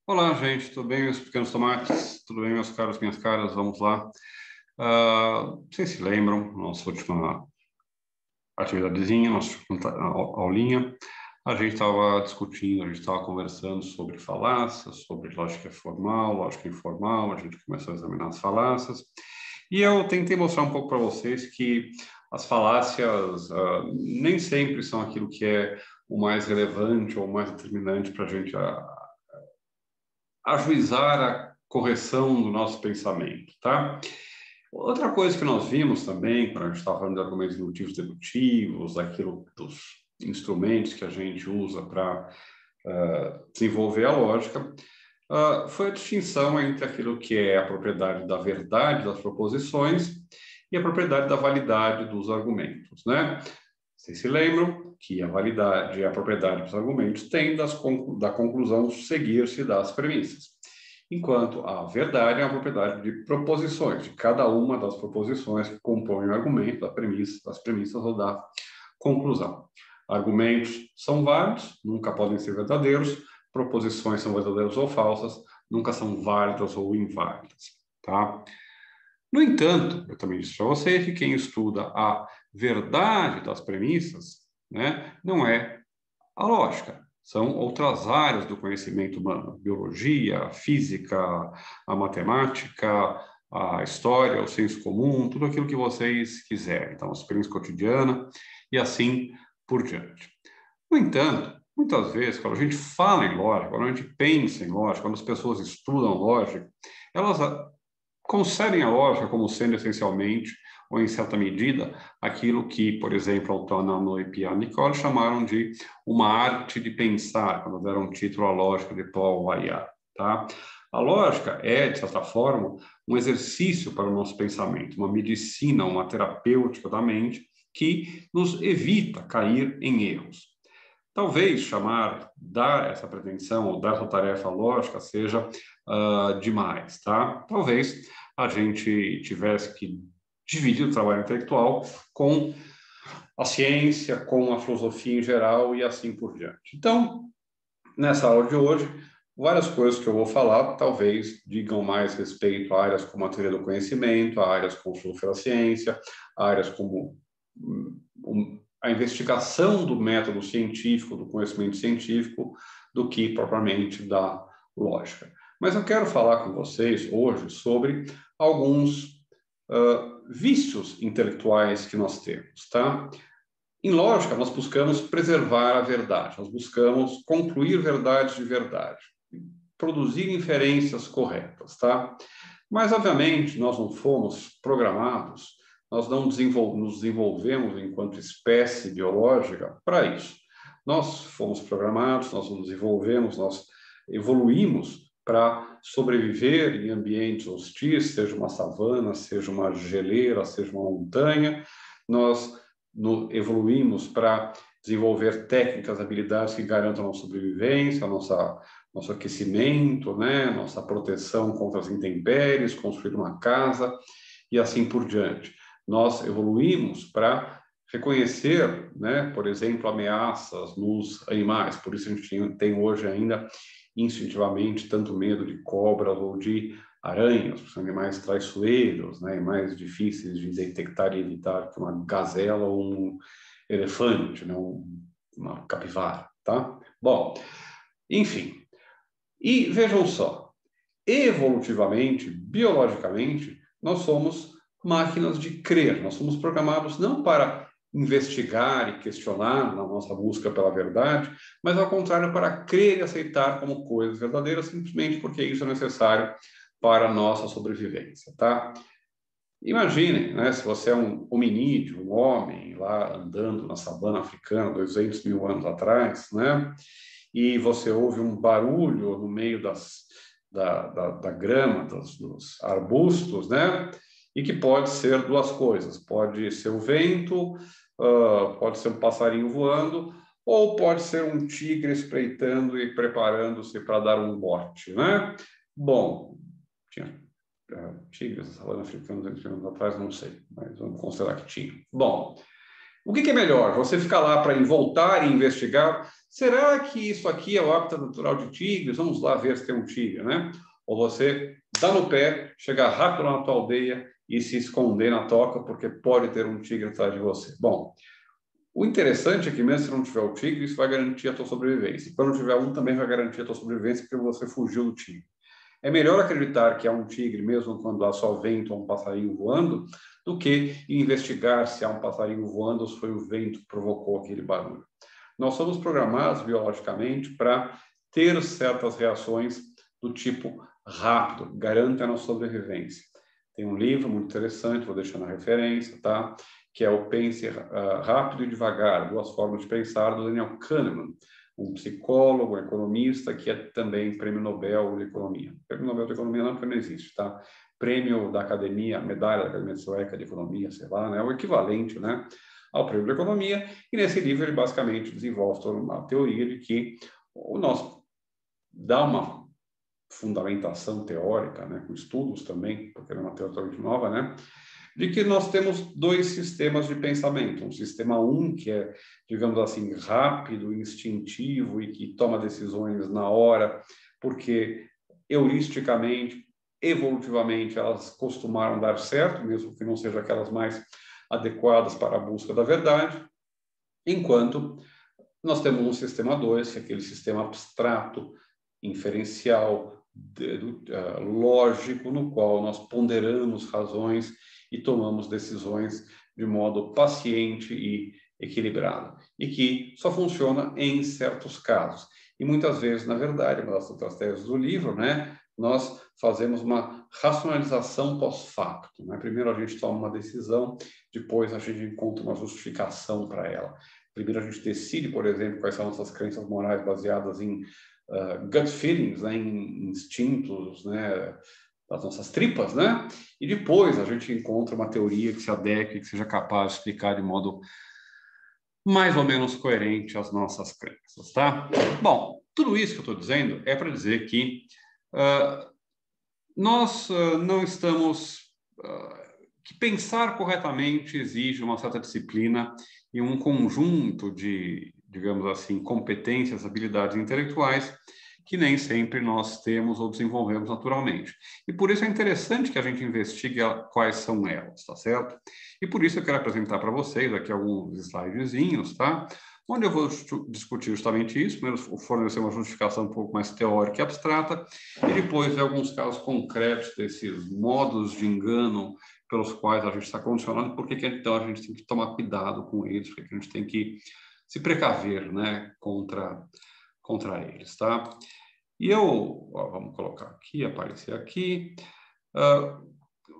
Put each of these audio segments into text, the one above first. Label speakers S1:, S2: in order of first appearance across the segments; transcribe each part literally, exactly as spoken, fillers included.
S1: Olá, gente, tudo bem, meus pequenos tomates? Tudo bem, meus caros, minhas caras? Vamos lá. Uh, vocês se lembram, nossa última atividadezinha, nossa última aulinha, a gente estava discutindo, a gente estava conversando sobre falácias, sobre lógica formal, lógica informal, a gente começou a examinar as falácias, e eu tentei mostrar um pouco para vocês que as falácias uh, nem sempre são aquilo que é o mais relevante ou o mais determinante para a gente uh, ajuizar a correção do nosso pensamento, tá? Outra coisa que nós vimos também, quando a gente estava falando de argumentos indutivos dedutivos, aquilo dos instrumentos que a gente usa para uh, desenvolver a lógica, uh, foi a distinção entre aquilo que é a propriedade da verdade das proposições e a propriedade da validade dos argumentos, né? Vocês se lembram que a validade e a propriedade dos argumentos têm das conclu da conclusão seguir-se das premissas, enquanto a verdade é a propriedade de proposições, de cada uma das proposições que compõem o argumento, da premissa, das premissas ou da conclusão. Argumentos são válidos, nunca podem ser verdadeiros, proposições são verdadeiras ou falsas, nunca são válidas ou inválidas, tá? No entanto, eu também disse para você que quem estuda a verdade das premissas, né, não é a lógica, são outras áreas do conhecimento humano, a biologia, a física, a matemática, a história, o senso comum, tudo aquilo que vocês quiserem, então, a experiência cotidiana e assim por diante. No entanto, muitas vezes, quando a gente fala em lógica, quando a gente pensa em lógica, quando as pessoas estudam lógica, elas concebem a lógica como sendo essencialmente, ou em certa medida, aquilo que, por exemplo, Autonomo e Pierre Nicole chamaram de uma arte de pensar, quando deram um título à lógica de Paul Vaillard, tá? A lógica é, de certa forma, um exercício para o nosso pensamento, uma medicina, uma terapêutica da mente que nos evita cair em erros. Talvez chamar, dar essa pretensão ou dar essa tarefa lógica seja uh, demais, tá? Talvez a gente tivesse que dividir o trabalho intelectual com a ciência, com a filosofia em geral e assim por diante. Então, nessa aula de hoje, várias coisas que eu vou falar talvez digam mais respeito a áreas como a teoria do conhecimento, a áreas como filosofia da ciência, a áreas como um, um, a investigação do método científico, do conhecimento científico, do que propriamente da lógica. Mas eu quero falar com vocês hoje sobre alguns uh, vícios intelectuais que nós temos, tá? Em lógica, nós buscamos preservar a verdade, nós buscamos concluir verdades de verdade, produzir inferências corretas, tá? Mas, obviamente, nós não fomos programados, nós não desenvol- nos desenvolvemos enquanto espécie biológica para isso. Nós fomos programados, nós nos desenvolvemos, nós evoluímos para sobreviver em ambientes hostis, seja uma savana, seja uma geleira, seja uma montanha. Nós no, evoluímos para desenvolver técnicas, habilidades que garantam a nossa sobrevivência, a nossa, nosso aquecimento, né, nossa proteção contra as intempéries, construir uma casa e assim por diante. Nós evoluímos para reconhecer, né, por exemplo, ameaças nos animais. Por isso a gente tem hoje ainda instintivamente tanto medo de cobras ou de aranhas, são animais traiçoeiros, né, mais difíceis de detectar e evitar que uma gazela ou um elefante, né, uma capivara, tá? Bom, enfim. E vejam só, evolutivamente, biologicamente, nós somos máquinas de crer, nós somos programados não para investigar e questionar na nossa busca pela verdade, mas ao contrário, para crer e aceitar como coisas verdadeiras, simplesmente porque isso é necessário para a nossa sobrevivência, tá? Imaginem, né, se você é um hominídeo, um homem lá andando na savana africana duzentos mil anos atrás, né, e você ouve um barulho no meio das, da, da, da grama, dos, dos arbustos, né, e que pode ser duas coisas, pode ser o vento, uh, pode ser um passarinho voando, ou pode ser um tigre espreitando e preparando-se para dar um bote, né? Bom, tinha Uh, tigres, savana africana, duzentos anos atrás, não sei, mas vamos considerar que tinha. Bom, o que, que é melhor? Você ficar lá para voltar e investigar, será que isso aqui é o hábitat natural de tigres? Vamos lá ver se tem um tigre, né? Ou você dá no pé, chegar rápido na tua aldeia e se esconder na toca, porque pode ter um tigre atrás de você. Bom, o interessante é que mesmo se não tiver o tigre, isso vai garantir a tua sobrevivência. E quando tiver um, também vai garantir a tua sobrevivência, porque você fugiu do tigre. É melhor acreditar que há um tigre, mesmo quando há só vento ou um passarinho voando, do que investigar se há um passarinho voando ou se foi o vento que provocou aquele barulho. Nós somos programados biologicamente para ter certas reações do tipo rápido, garante a nossa sobrevivência. Tem um livro muito interessante, vou deixar na referência, tá? Que é o Pense uh, Rápido e Devagar, Duas Formas de Pensar, do Daniel Kahneman, um psicólogo, um economista, que é também prêmio Nobel de Economia. Prêmio Nobel de Economia não, porque não existe, tá? Prêmio da Academia, medalha da Academia Sueca de Economia, sei lá, né? O equivalente, né? Ao prêmio de Economia. E nesse livro ele basicamente desenvolve toda uma teoria de que o nosso dá uma fundamentação teórica, né? Com estudos também, porque é uma teoria totalmente nova, né? De que nós temos dois sistemas de pensamento. Um sistema um, que é, digamos assim, rápido, instintivo e que toma decisões na hora, porque heuristicamente, evolutivamente, elas costumaram dar certo, mesmo que não sejam aquelas mais adequadas para a busca da verdade, enquanto nós temos um sistema dois, que é aquele sistema abstrato, inferencial, de, de, uh, lógico, no qual nós ponderamos razões e tomamos decisões de modo paciente e equilibrado, e que só funciona em certos casos. E muitas vezes, na verdade, uma das outras teses do livro, né, nós fazemos uma racionalização pós-facto, né? Primeiro a gente toma uma decisão, depois a gente encontra uma justificação para ela. Primeiro a gente decide, por exemplo, quais são nossas crenças morais baseadas em uh, gut feelings, né, em instintos, né, das nossas tripas, né? E depois a gente encontra uma teoria que se adeque, que seja capaz de explicar de modo mais ou menos coerente as nossas crenças, tá? Bom, tudo isso que eu estou dizendo é para dizer que uh, nós uh, não estamos... Uh, que pensar corretamente exige uma certa disciplina e um conjunto de, digamos assim, competências, habilidades intelectuais que nem sempre nós temos ou desenvolvemos naturalmente. E por isso é interessante que a gente investigue quais são elas, tá certo? E por isso eu quero apresentar para vocês aqui alguns slidezinhos, tá? Onde eu vou discutir justamente isso, primeiro fornecer uma justificação um pouco mais teórica e abstrata, e depois ver alguns casos concretos desses modos de engano pelos quais a gente está condicionando, por que então a gente tem que tomar cuidado com eles, porque a gente tem que se precaver, né, contra, contra eles, tá? E eu, ó, vamos colocar aqui, aparecer aqui, uh,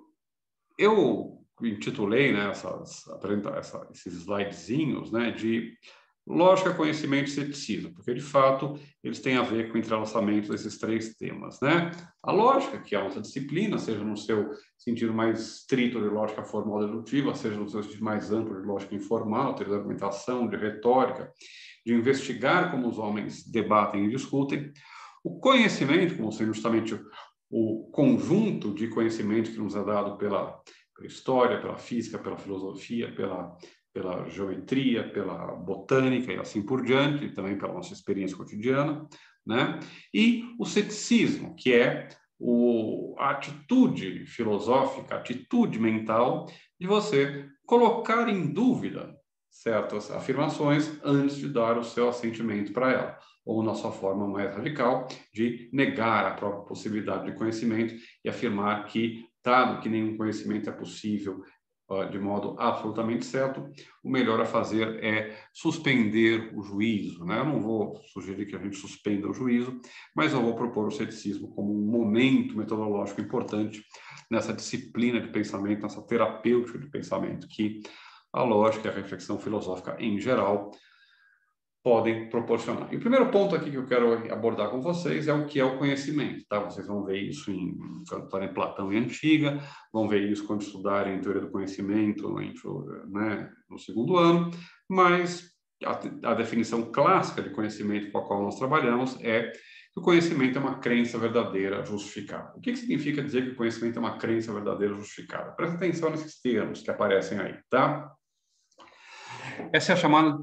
S1: eu intitulei, né, essas, essa, esses slidezinhos, né, de lógica, conhecimento e ceticismo, porque, de fato, eles têm a ver com o entrelaçamento desses três temas, né? A lógica, que é a nossa disciplina, seja no seu sentido mais estrito de lógica formal dedutiva, seja no seu sentido mais amplo de lógica informal, de argumentação, de retórica, de investigar como os homens debatem e discutem. O conhecimento, como sendo justamente o conjunto de conhecimento que nos é dado pela, pela história, pela física, pela filosofia, pela pela geometria, pela botânica e assim por diante, e também pela nossa experiência cotidiana, né? E o ceticismo, que é o, a atitude filosófica, a atitude mental de você colocar em dúvida certas afirmações antes de dar o seu assentimento para ela, ou na sua forma mais radical de negar a própria possibilidade de conhecimento e afirmar que, dado que nenhum conhecimento é possível de modo absolutamente certo, o melhor a fazer é suspender o juízo, né? Eu não vou sugerir que a gente suspenda o juízo, mas eu vou propor o ceticismo como um momento metodológico importante nessa disciplina de pensamento, nessa terapêutica de pensamento que a lógica e a reflexão filosófica em geral podem proporcionar. E o primeiro ponto aqui que eu quero abordar com vocês é o que é o conhecimento, tá? Vocês vão ver isso em, quando estudarem Platão e Antiga, vão ver isso quando estudarem Teoria do Conhecimento em, né, no segundo ano, mas a, a definição clássica de conhecimento com a qual nós trabalhamos é que o conhecimento é uma crença verdadeira justificada. O que, que significa dizer que o conhecimento é uma crença verdadeira justificada? Presta atenção nesses termos que aparecem aí, tá? Essa é a chamada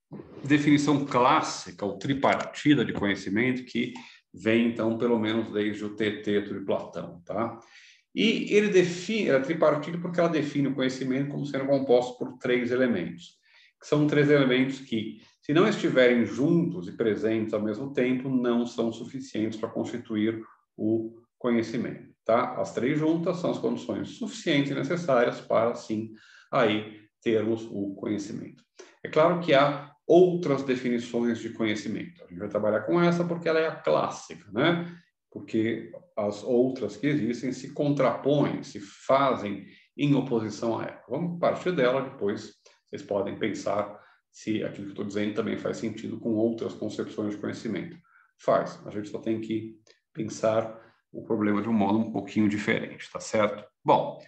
S1: definição clássica, ou tripartida de conhecimento, que vem, então, pelo menos desde o Teteto de Platão, tá? E ele define, ela é tripartida porque ela define o conhecimento como sendo composto por três elementos, que são três elementos que, se não estiverem juntos e presentes ao mesmo tempo, não são suficientes para constituir o conhecimento, tá? As três juntas são as condições suficientes e necessárias para, sim, aí termos o conhecimento. É claro que há outras definições de conhecimento. A gente vai trabalhar com essa porque ela é a clássica, né? Porque as outras que existem se contrapõem, se fazem em oposição a ela. Vamos partir dela, depois vocês podem pensar se aquilo que eu estou dizendo também faz sentido com outras concepções de conhecimento. Faz, a gente só tem que pensar o problema de um modo um pouquinho diferente, tá certo? Bom,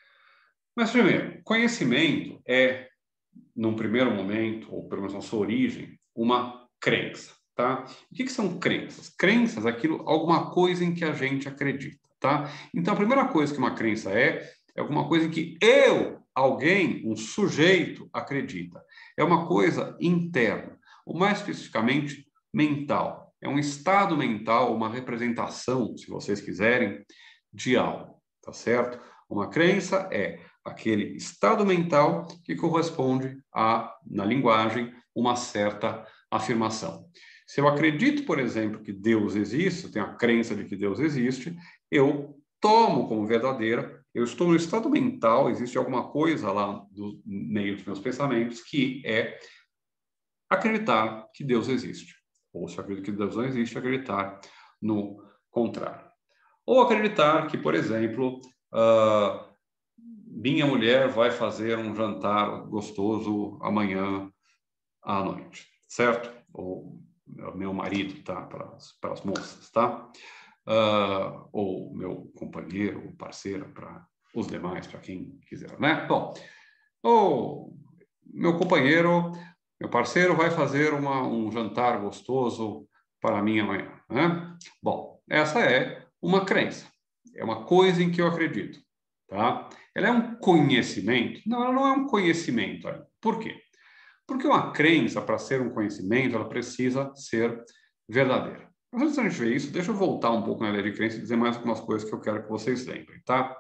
S1: mas primeiro, conhecimento é, num primeiro momento, ou pelo menos na sua origem, uma crença, tá? O que que são crenças? Crenças é aquilo, alguma coisa em que a gente acredita, tá? Então, a primeira coisa que uma crença é, é alguma coisa em que eu, alguém, um sujeito, acredita. É uma coisa interna, ou mais especificamente, mental. É um estado mental, uma representação, se vocês quiserem, de algo, tá certo? Uma crença é aquele estado mental que corresponde a, na linguagem, uma certa afirmação. Se eu acredito, por exemplo, que Deus existe, eu tenho a crença de que Deus existe, eu tomo como verdadeira, eu estou no estado mental, existe alguma coisa lá no meio dos meus pensamentos que é acreditar que Deus existe. Ou se eu acredito que Deus não existe, acreditar no contrário. Ou acreditar que, por exemplo, uh, minha mulher vai fazer um jantar gostoso amanhã à noite, certo? Ou meu marido, tá? Para as, para as moças, tá? Uh, ou meu companheiro, ou parceiro, para os demais, para quem quiser, né? Bom, ou meu companheiro, meu parceiro vai fazer uma, um jantar gostoso para mim amanhã, né? Bom, essa é uma crença, é uma coisa em que eu acredito, tá? Ela é um conhecimento? Não, ela não é um conhecimento. Olha. Por quê? Porque uma crença, para ser um conhecimento, ela precisa ser verdadeira. Mas antes da gente ver isso, deixa eu voltar um pouco na ideia de crença e dizer mais algumas coisas que eu quero que vocês lembrem, tá?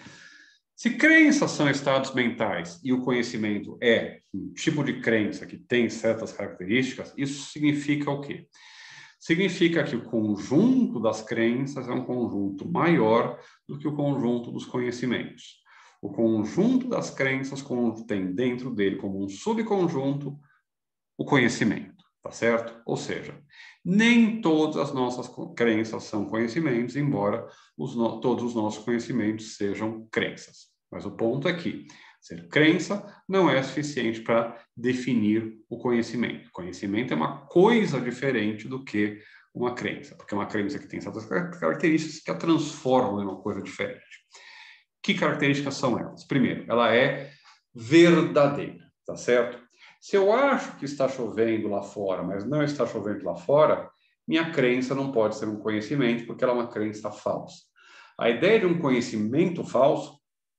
S1: Se crenças são estados mentais e o conhecimento é um tipo de crença que tem certas características, isso significa o quê? Significa que o conjunto das crenças é um conjunto maior do que o conjunto dos conhecimentos. O conjunto das crenças tem dentro dele como um subconjunto o conhecimento, tá certo? Ou seja, nem todas as nossas crenças são conhecimentos, embora os no... todos os nossos conhecimentos sejam crenças. Mas o ponto é que ser crença não é suficiente para definir o conhecimento. Conhecimento é uma coisa diferente do que uma crença, porque é uma crença que tem certas características que a transformam em uma coisa diferente. Que características são elas? Primeiro, ela é verdadeira, tá certo? Se eu acho que está chovendo lá fora, mas não está chovendo lá fora, minha crença não pode ser um conhecimento, porque ela é uma crença falsa. A ideia de um conhecimento falso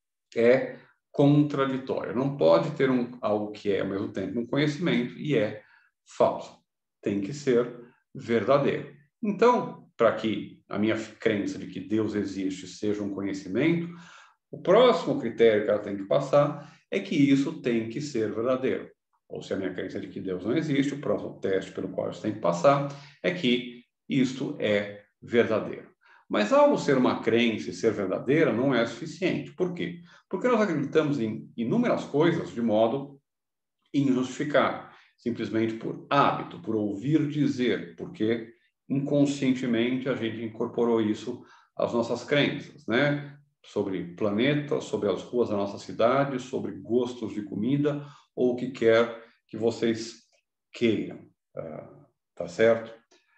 S1: é contraditória. Não pode ter um, algo que é, ao mesmo tempo, um conhecimento e é falso. Tem que ser verdadeiro. Então, para que a minha crença de que Deus existe seja um conhecimento, o próximo critério que ela tem que passar é que isso tem que ser verdadeiro. Ou se a minha crença de que Deus não existe, o próximo teste pelo qual isso tem que passar é que isto é verdadeiro. Mas algo ser uma crença e ser verdadeira não é suficiente. Por quê? Porque nós acreditamos em inúmeras coisas de modo injustificado, simplesmente por hábito, por ouvir dizer, porque inconscientemente a gente incorporou isso às nossas crenças, né? Sobre planetas, sobre as ruas da nossa cidade, sobre gostos de comida ou o que quer que vocês queiram, uh, tá certo?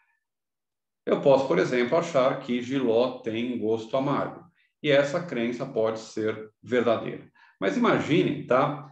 S1: Eu posso, por exemplo, achar que jiló tem gosto amargo. E essa crença pode ser verdadeira. Mas imaginem, tá?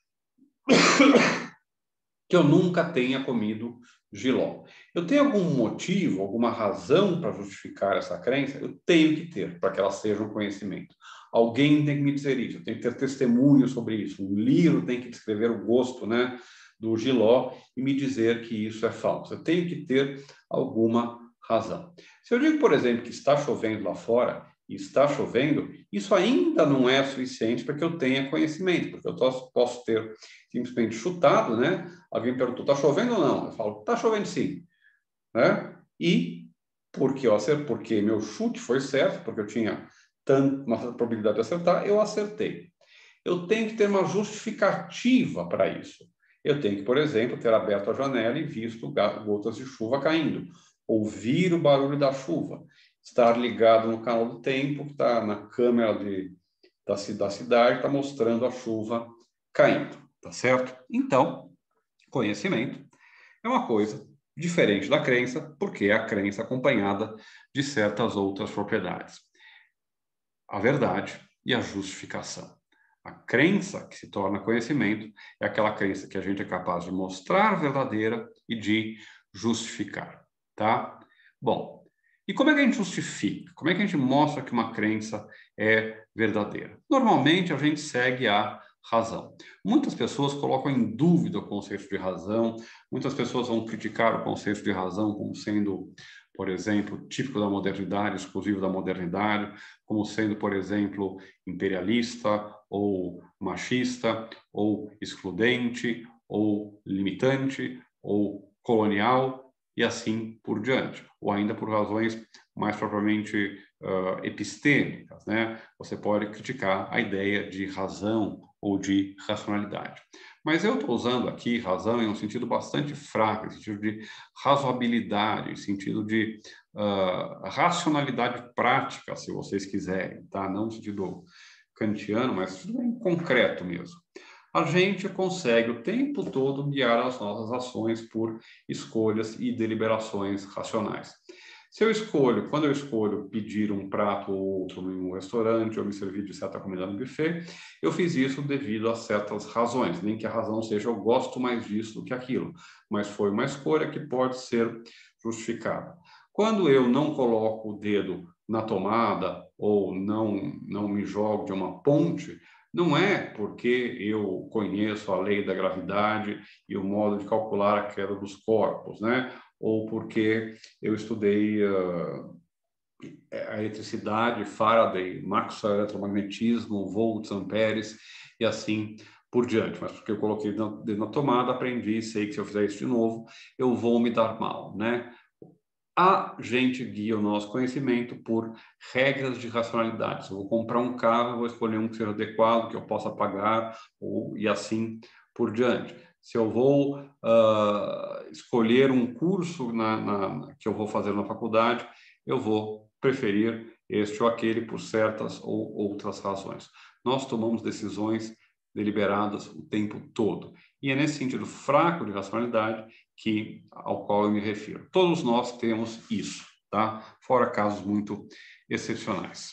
S1: que eu nunca tenha comido jiló. Eu tenho algum motivo, alguma razão para justificar essa crença? Eu tenho que ter, para que ela seja um conhecimento. Alguém tem que me dizer isso, eu tenho que ter testemunho sobre isso. Um livro tem que descrever o gosto, né, do Giló e me dizer que isso é falso. Eu tenho que ter alguma razão. Se eu digo, por exemplo, que está chovendo lá fora, e está chovendo, isso ainda não é suficiente para que eu tenha conhecimento, porque eu tô, posso ter simplesmente chutado, né? Alguém perguntou, está chovendo ou não? Eu falo, está chovendo sim. Né? E porque, eu acertei, porque meu chute foi certo, porque eu tinha tanto, uma probabilidade de acertar, eu acertei. Eu tenho que ter uma justificativa para isso. Eu tenho que, por exemplo, ter aberto a janela e visto gotas de chuva caindo, ouvir o barulho da chuva, estar ligado no canal do tempo, que está na câmera de, da, da cidade, está mostrando a chuva caindo, tá certo? Então, conhecimento é uma coisa diferente da crença, porque é a crença acompanhada de certas outras propriedades. A verdade e a justificação. A crença que se torna conhecimento é aquela crença que a gente é capaz de mostrar verdadeira e de justificar, tá? Bom, e como é que a gente justifica? Como é que a gente mostra que uma crença é verdadeira? Normalmente a gente segue a razão. Muitas pessoas colocam em dúvida o conceito de razão, muitas pessoas vão criticar o conceito de razão como sendo, por exemplo, típico da modernidade, exclusivo da modernidade, como sendo, por exemplo, imperialista, ou machista, ou excludente, ou limitante, ou colonial, e assim por diante. Ou ainda por razões mais propriamente uh, epistêmicas, né? Você pode criticar a ideia de razão ou de racionalidade. Mas eu estou usando aqui razão em um sentido bastante fraco, em sentido de razoabilidade, em sentido de uh, racionalidade prática, se vocês quiserem, tá? Não no sentido kantiano, mas em concreto mesmo. A gente consegue o tempo todo guiar as nossas ações por escolhas e deliberações racionais. Se eu escolho, quando eu escolho pedir um prato ou outro em um restaurante ou me servir de certa comida no buffet, eu fiz isso devido a certas razões, nem que a razão seja eu gosto mais disso do que aquilo, mas foi uma escolha que pode ser justificada. Quando eu não coloco o dedo na tomada ou não, não me jogo de uma ponte, não é porque eu conheço a lei da gravidade e o modo de calcular a queda dos corpos, né? Ou porque eu estudei uh, a eletricidade, Faraday, Maxwell, eletromagnetismo, volts, amperes e assim por diante. Mas porque eu coloquei dedo na tomada, aprendi, sei que se eu fizer isso de novo, eu vou me dar mal, né? A gente guia o nosso conhecimento por regras de racionalidade. Se eu vou comprar um carro, eu vou escolher um que seja adequado, que eu possa pagar, ou, e assim por diante. Se eu vou uh, escolher um curso na, na, que eu vou fazer na faculdade, eu vou preferir este ou aquele por certas ou outras razões. Nós tomamos decisões deliberadas o tempo todo. E é nesse sentido fraco de racionalidade que, ao qual eu me refiro. Todos nós temos isso, tá? Fora casos muito excepcionais.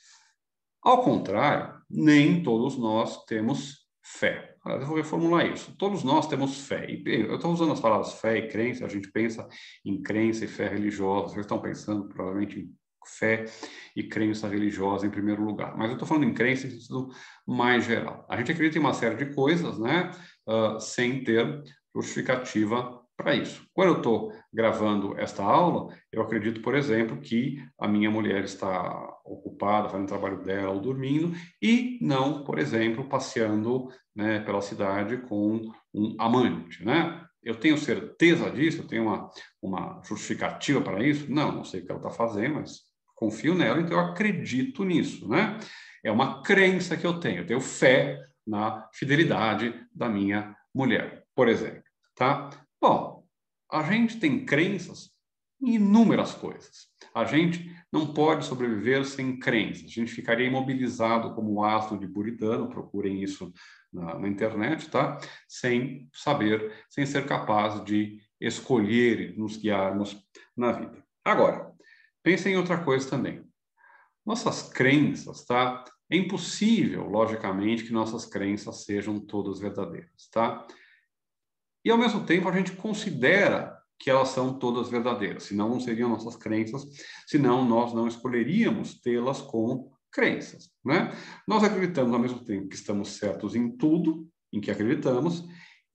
S1: Ao contrário, nem todos nós temos fé. Eu vou reformular isso. Todos nós temos fé. E eu estou usando as palavras fé e crença, a gente pensa em crença e fé religiosa. Vocês estão pensando provavelmente em fé e crença religiosa em primeiro lugar. Mas eu estou falando em crença em sentido mais geral. A gente acredita em uma série de coisas, né? Uh, sem ter justificativa para isso. Quando eu estou gravando esta aula, eu acredito, por exemplo, que a minha mulher está ocupada, fazendo o trabalho dela ou dormindo, e não, por exemplo, passeando, né, pela cidade com um amante, né? Eu tenho certeza disso? Eu tenho uma, uma justificativa para isso? Não, não sei o que ela está fazendo, mas confio nela, então eu acredito nisso, né? É uma crença que eu tenho, eu tenho fé na fidelidade da minha mulher, por exemplo, tá? Bom, a gente tem crenças em inúmeras coisas. A gente não pode sobreviver sem crenças. A gente ficaria imobilizado como o ácido de buritano, procurem isso na, na internet, tá? Sem saber, sem ser capaz de escolher e nos guiarmos na vida. Agora, pensem em outra coisa também. Nossas crenças, tá? É impossível, logicamente, que nossas crenças sejam todas verdadeiras, tá? E, ao mesmo tempo, a gente considera que elas são todas verdadeiras, senão não seriam nossas crenças, senão nós não escolheríamos tê-las como crenças, né? Nós acreditamos, ao mesmo tempo, que estamos certos em tudo em que acreditamos,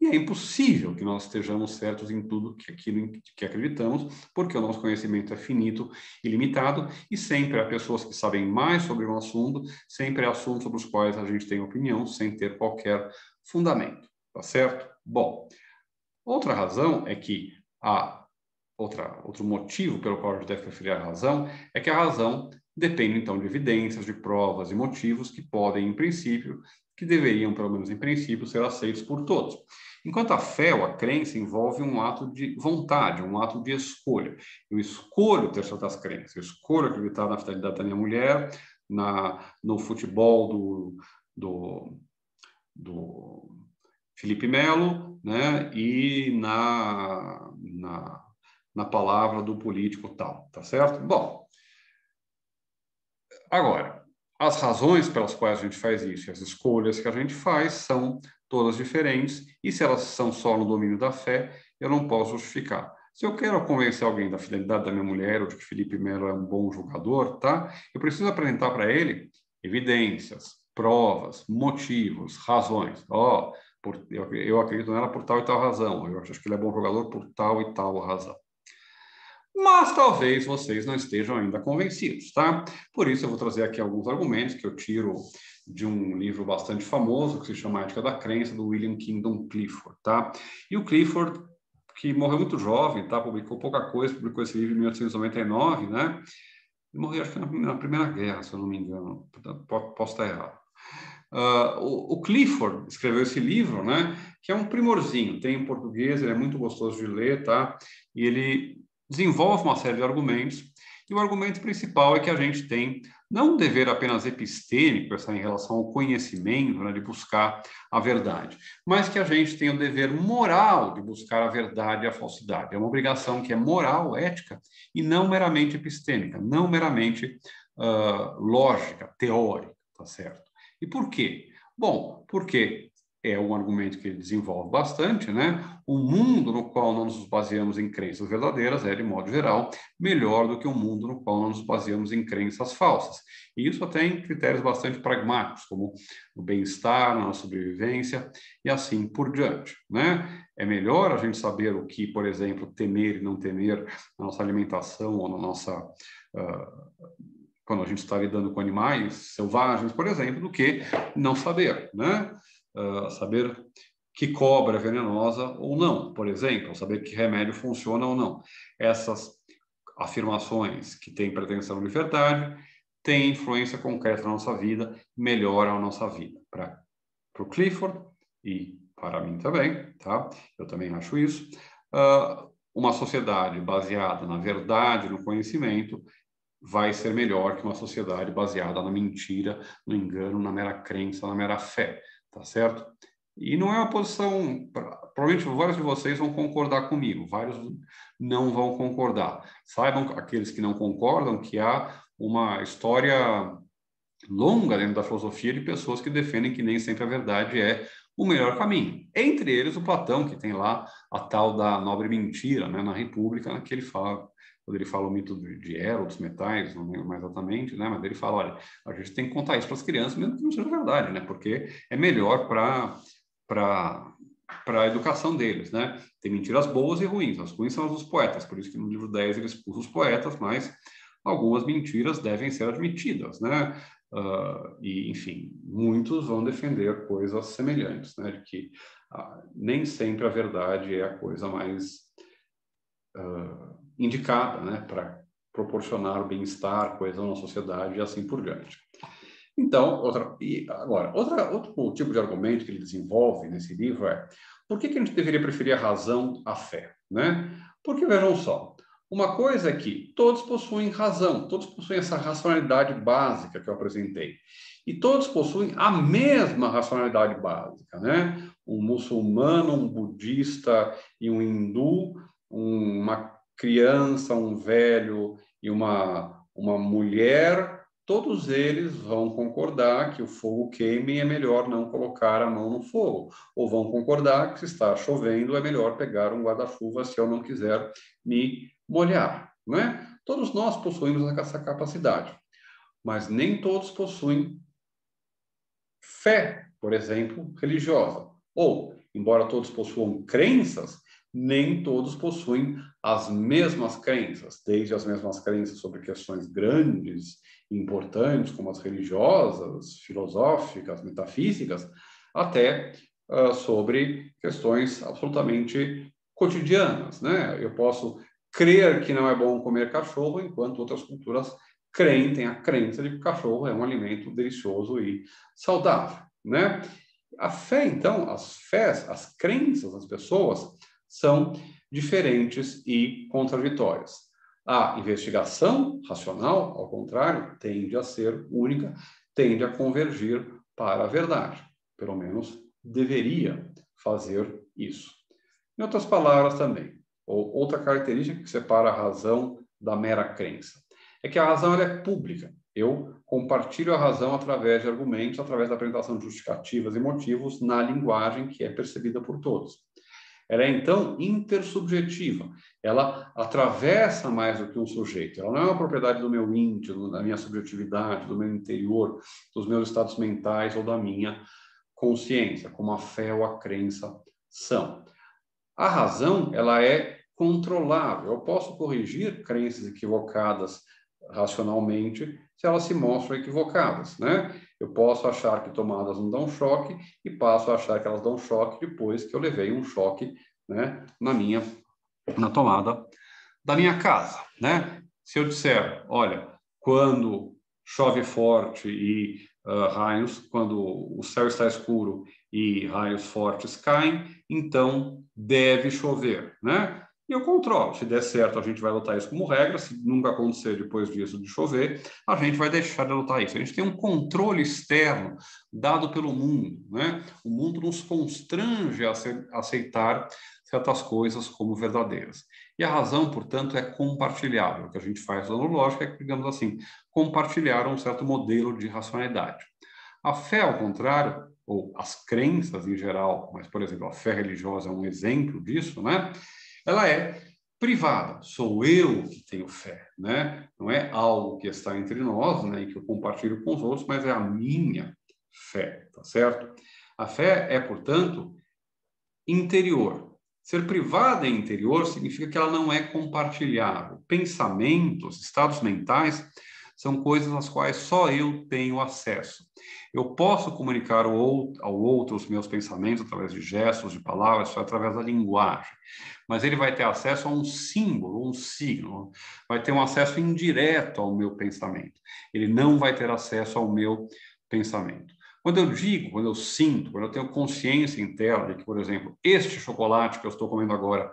S1: E é impossível que nós estejamos certos em tudo que aquilo em que acreditamos, porque o nosso conhecimento é finito e limitado, e sempre há pessoas que sabem mais sobre um assunto, sempre há assuntos sobre os quais a gente tem opinião, sem ter qualquer fundamento, tá certo? Bom, outra razão é que a outra, outro motivo pelo qual a gente deve preferir a razão é que a razão depende, então, de evidências, de provas e motivos que podem, em princípio, que deveriam, pelo menos em princípio, ser aceitos por todos. Enquanto a fé ou a crença envolve um ato de vontade, um ato de escolha. Eu escolho ter certas crenças, eu escolho acreditar na fidelidade da minha mulher, na, no futebol do, do, do Felipe Melo, né, e na, na, na palavra do político tal, tá certo? Bom, agora, as razões pelas quais a gente faz isso e as escolhas que a gente faz são todas diferentes, e se elas são só no domínio da fé, eu não posso justificar. Se eu quero convencer alguém da fidelidade da minha mulher ou de que Felipe Melo é um bom jogador, tá? Eu preciso apresentar para ele evidências, provas, motivos, razões. Ó, oh, por, eu, eu acredito nela por tal e tal razão. Eu acho que ele é bom jogador por tal e tal razão. Mas talvez vocês não estejam ainda convencidos, tá? Por isso eu vou trazer aqui alguns argumentos que eu tiro de um livro bastante famoso que se chama A Ética da Crença, do William Kingdon Clifford, tá? E o Clifford, que morreu muito jovem, tá? Publicou pouca coisa, publicou esse livro em mil oitocentos e noventa e nove, né? Ele morreu, acho que na Primeira Guerra, se eu não me engano. Posso estar errado. Uh, o, o Clifford escreveu esse livro, né? Que é um primorzinho, tem em português, ele é muito gostoso de ler, tá? E ele desenvolve uma série de argumentos, e o argumento principal é que a gente tem não um dever apenas epistêmico, essa em relação ao conhecimento, né, de buscar a verdade, mas que a gente tem o dever moral de buscar a verdade e a falsidade. É uma obrigação que é moral, ética, e não meramente epistêmica, não meramente uh, lógica, teórica, tá certo? E por quê? Bom, porque é um argumento que ele desenvolve bastante, né? O mundo no qual nós nos baseamos em crenças verdadeiras é, de modo geral, melhor do que o mundo no qual nós nos baseamos em crenças falsas. E isso até em critérios bastante pragmáticos, como o bem-estar, a nossa sobrevivência e assim por diante, né? É melhor a gente saber o que, por exemplo, temer e não temer na nossa alimentação ou na nossa... Uh, quando a gente está lidando com animais selvagens, por exemplo, do que não saber, né? Uh, saber que cobra é venenosa ou não, por exemplo, saber que remédio funciona ou não. Essas afirmações que têm pretensão de verdade têm influência concreta na nossa vida, melhoram a nossa vida. Para o Clifford e para mim também, tá? Eu também acho isso. Uh, uma sociedade baseada na verdade, no conhecimento, vai ser melhor que uma sociedade baseada na mentira, no engano, na mera crença, na mera fé, tá certo? E não é uma posição... Provavelmente vários de vocês vão concordar comigo, vários não vão concordar. Saibam, aqueles que não concordam, que há uma história longa dentro da filosofia de pessoas que defendem que nem sempre a verdade é o melhor caminho. Entre eles, o Platão, que tem lá a tal da nobre mentira, né, na República, que ele fala... quando ele fala o mito de Ero, dos metais, não lembro mais exatamente, né? Mas ele fala, olha, a gente tem que contar isso para as crianças, mesmo que não seja verdade, né? Porque é melhor para para a educação deles, né? Tem mentiras boas e ruins. As ruins são as dos poetas, por isso que no livro dez ele expulsa os poetas, mas algumas mentiras devem ser admitidas, né? Uh, e, enfim, muitos vão defender coisas semelhantes, né? De que uh, nem sempre a verdade é a coisa mais... Uh, indicada, né, para proporcionar o bem-estar, coesão na sociedade e assim por diante. Então, outra, e agora, outra, outro tipo de argumento que ele desenvolve nesse livro é: por que que a gente deveria preferir a razão à fé, né? Porque, vejam só, uma coisa é que todos possuem razão, todos possuem essa racionalidade básica que eu apresentei, e todos possuem a mesma racionalidade básica, né? Um muçulmano, um budista e um hindu, uma criança, um velho e uma, uma mulher, todos eles vão concordar que o fogo queime e é melhor não colocar a mão no fogo. Ou vão concordar que se está chovendo é melhor pegar um guarda-chuva se eu não quiser me molhar, não é? Todos nós possuímos essa capacidade, mas nem todos possuem fé, por exemplo, religiosa. Ou embora todos possuam crenças, nem todos possuem as mesmas crenças, desde as mesmas crenças sobre questões grandes e importantes, como as religiosas, filosóficas, metafísicas, até uh, sobre questões absolutamente cotidianas, né? Eu posso crer que não é bom comer cachorro, enquanto outras culturas creem, têm a crença de que o cachorro é um alimento delicioso e saudável, né? A fé, então, as fés, as crenças das pessoas são diferentes e contraditórias. A investigação racional, ao contrário, tende a ser única, tende a convergir para a verdade. Pelo menos deveria fazer isso. Em outras palavras também, ou outra característica que separa a razão da mera crença, é que a razão ela é pública. Eu compartilho a razão através de argumentos, através da apresentação de justificativas e motivos na linguagem que é percebida por todos. Ela é, então, intersubjetiva. Ela atravessa mais do que um sujeito. Ela não é uma propriedade do meu íntimo, da minha subjetividade, do meu interior, dos meus estados mentais ou da minha consciência, como a fé ou a crença são. A razão, ela é controlável. Eu posso corrigir crenças equivocadas racionalmente se elas se mostram equivocadas, né? Eu posso achar que tomadas não dão choque e passo a achar que elas dão choque depois que eu levei um choque, né, na minha na tomada da minha casa, né? Se eu disser, olha, quando chove forte e uh, raios, quando o céu está escuro e raios fortes caem, então deve chover, né? E eu controlo. Se der certo, a gente vai adotar isso como regra. Se nunca acontecer depois disso de chover, a gente vai deixar de adotar isso. A gente tem um controle externo dado pelo mundo, né? O mundo nos constrange a aceitar certas coisas como verdadeiras. E a razão, portanto, é compartilhável. O que a gente faz na lógica é, digamos assim, compartilhar um certo modelo de racionalidade. A fé, ao contrário, ou as crenças em geral, mas, por exemplo, a fé religiosa é um exemplo disso, né? Ela é privada, sou eu que tenho fé, né? Não é algo que está entre nós, né, e que eu compartilho com os outros, mas é a minha fé, tá certo? A fé é, portanto, interior. Ser privada e interior significa que ela não é compartilhável. Pensamentos, estados mentais, são coisas às quais só eu tenho acesso. Eu posso comunicar ao outro os meus pensamentos através de gestos, de palavras, só através da linguagem. Mas ele vai ter acesso a um símbolo, um signo, vai ter um acesso indireto ao meu pensamento. Ele não vai ter acesso ao meu pensamento. Quando eu digo, quando eu sinto, quando eu tenho consciência interna de que, por exemplo, este chocolate que eu estou comendo agora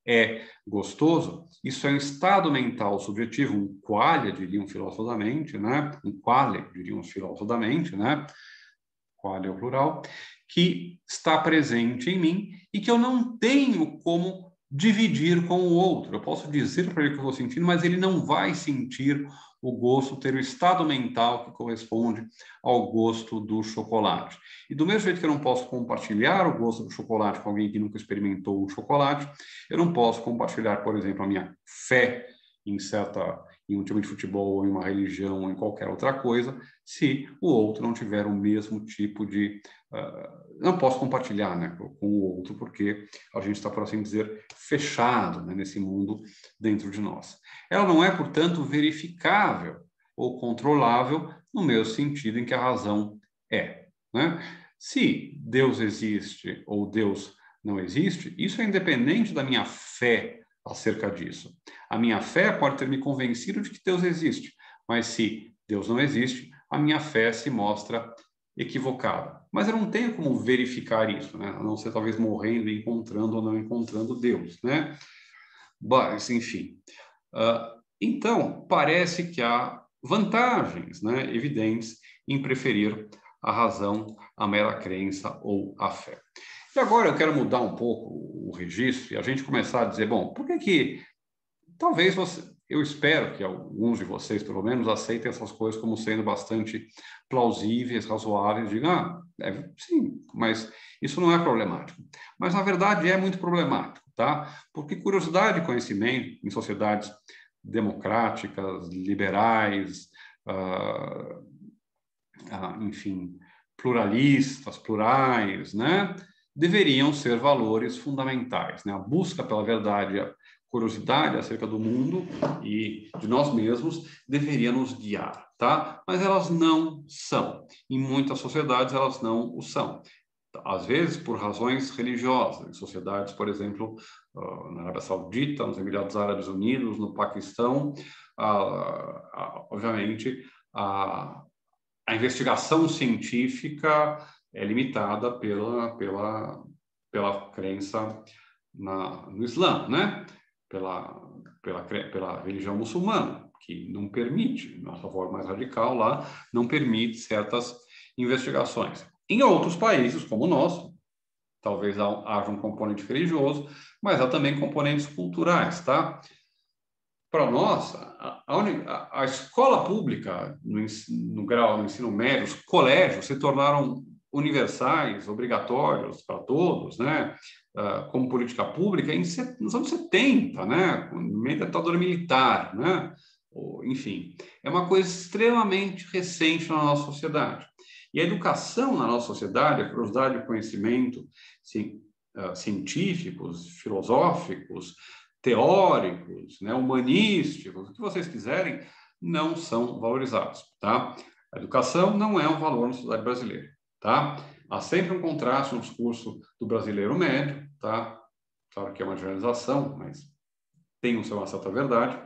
S1: é gostoso, isso é um estado mental subjetivo, um qualia, diriam filosofamente, né? Um qualia, diriam filosofamente, né? Qualia é o plural, que está presente em mim e que eu não tenho como dividir com o outro. Eu posso dizer para ele que eu estou sentindo, mas ele não vai sentir o gosto, ter o estado mental que corresponde ao gosto do chocolate. E do mesmo jeito que eu não posso compartilhar o gosto do chocolate com alguém que nunca experimentou o chocolate, eu não posso compartilhar, por exemplo, a minha fé em certa em um time de futebol, ou em uma religião, ou em qualquer outra coisa, se o outro não tiver o mesmo tipo de... Uh, não posso compartilhar, né, com o outro, porque a gente está, por assim dizer, fechado, né, nesse mundo dentro de nós. Ela não é, portanto, verificável ou controlável no mesmo sentido em que a razão é, né? Se Deus existe ou Deus não existe, isso é independente da minha fé acerca disso. A minha fé pode ter me convencido de que Deus existe, mas se Deus não existe, a minha fé se mostra equivocada. Mas eu não tenho como verificar isso, né? A não ser talvez morrendo e encontrando ou não encontrando Deus, né? Mas, enfim. Uh, então, parece que há vantagens, né, evidentes em preferir a razão, a mera crença ou a fé. E agora eu quero mudar um pouco o registro e a gente começar a dizer, bom, por que que talvez você, eu espero que alguns de vocês, pelo menos, aceitem essas coisas como sendo bastante plausíveis, razoáveis, digam, ah, é, sim, mas isso não é problemático. Mas, na verdade, é muito problemático, tá? Porque curiosidade e conhecimento em sociedades democráticas, liberais, ah, ah, enfim, pluralistas, plurais, né? deveriam ser valores fundamentais, né? A busca pela verdade, a curiosidade acerca do mundo e de nós mesmos deveria nos guiar, tá? Mas elas não são. Em muitas sociedades, elas não o são. Às vezes, por razões religiosas. Em sociedades, por exemplo, na Arábia Saudita, nos Emirados Árabes Unidos, no Paquistão, obviamente, a, a investigação científica é limitada pela, pela, pela crença na, no Islã, né? Pela, pela, pela religião muçulmana, que não permite, nossa forma mais radical lá, não permite certas investigações. Em outros países, como o nosso, talvez haja um componente religioso, mas há também componentes culturais, tá? Para nós, a, a, a escola pública, no, no grau, no ensino médio, os colégios se tornaram universais, obrigatórios para todos, né? Uh, como política pública, em, nos anos setenta, né? No meio da ditadura militar, né? Ou, enfim, é uma coisa extremamente recente na nossa sociedade. E a educação na nossa sociedade, a curiosidade e o conhecimento sim, uh, científicos, filosóficos, teóricos, né, humanísticos, o que vocês quiserem, não são valorizados, tá? A educação não é um valor na sociedade brasileira, tá? Há sempre um contraste no discurso do brasileiro médio, tá? Claro que é uma generalização, mas tem uma certa verdade,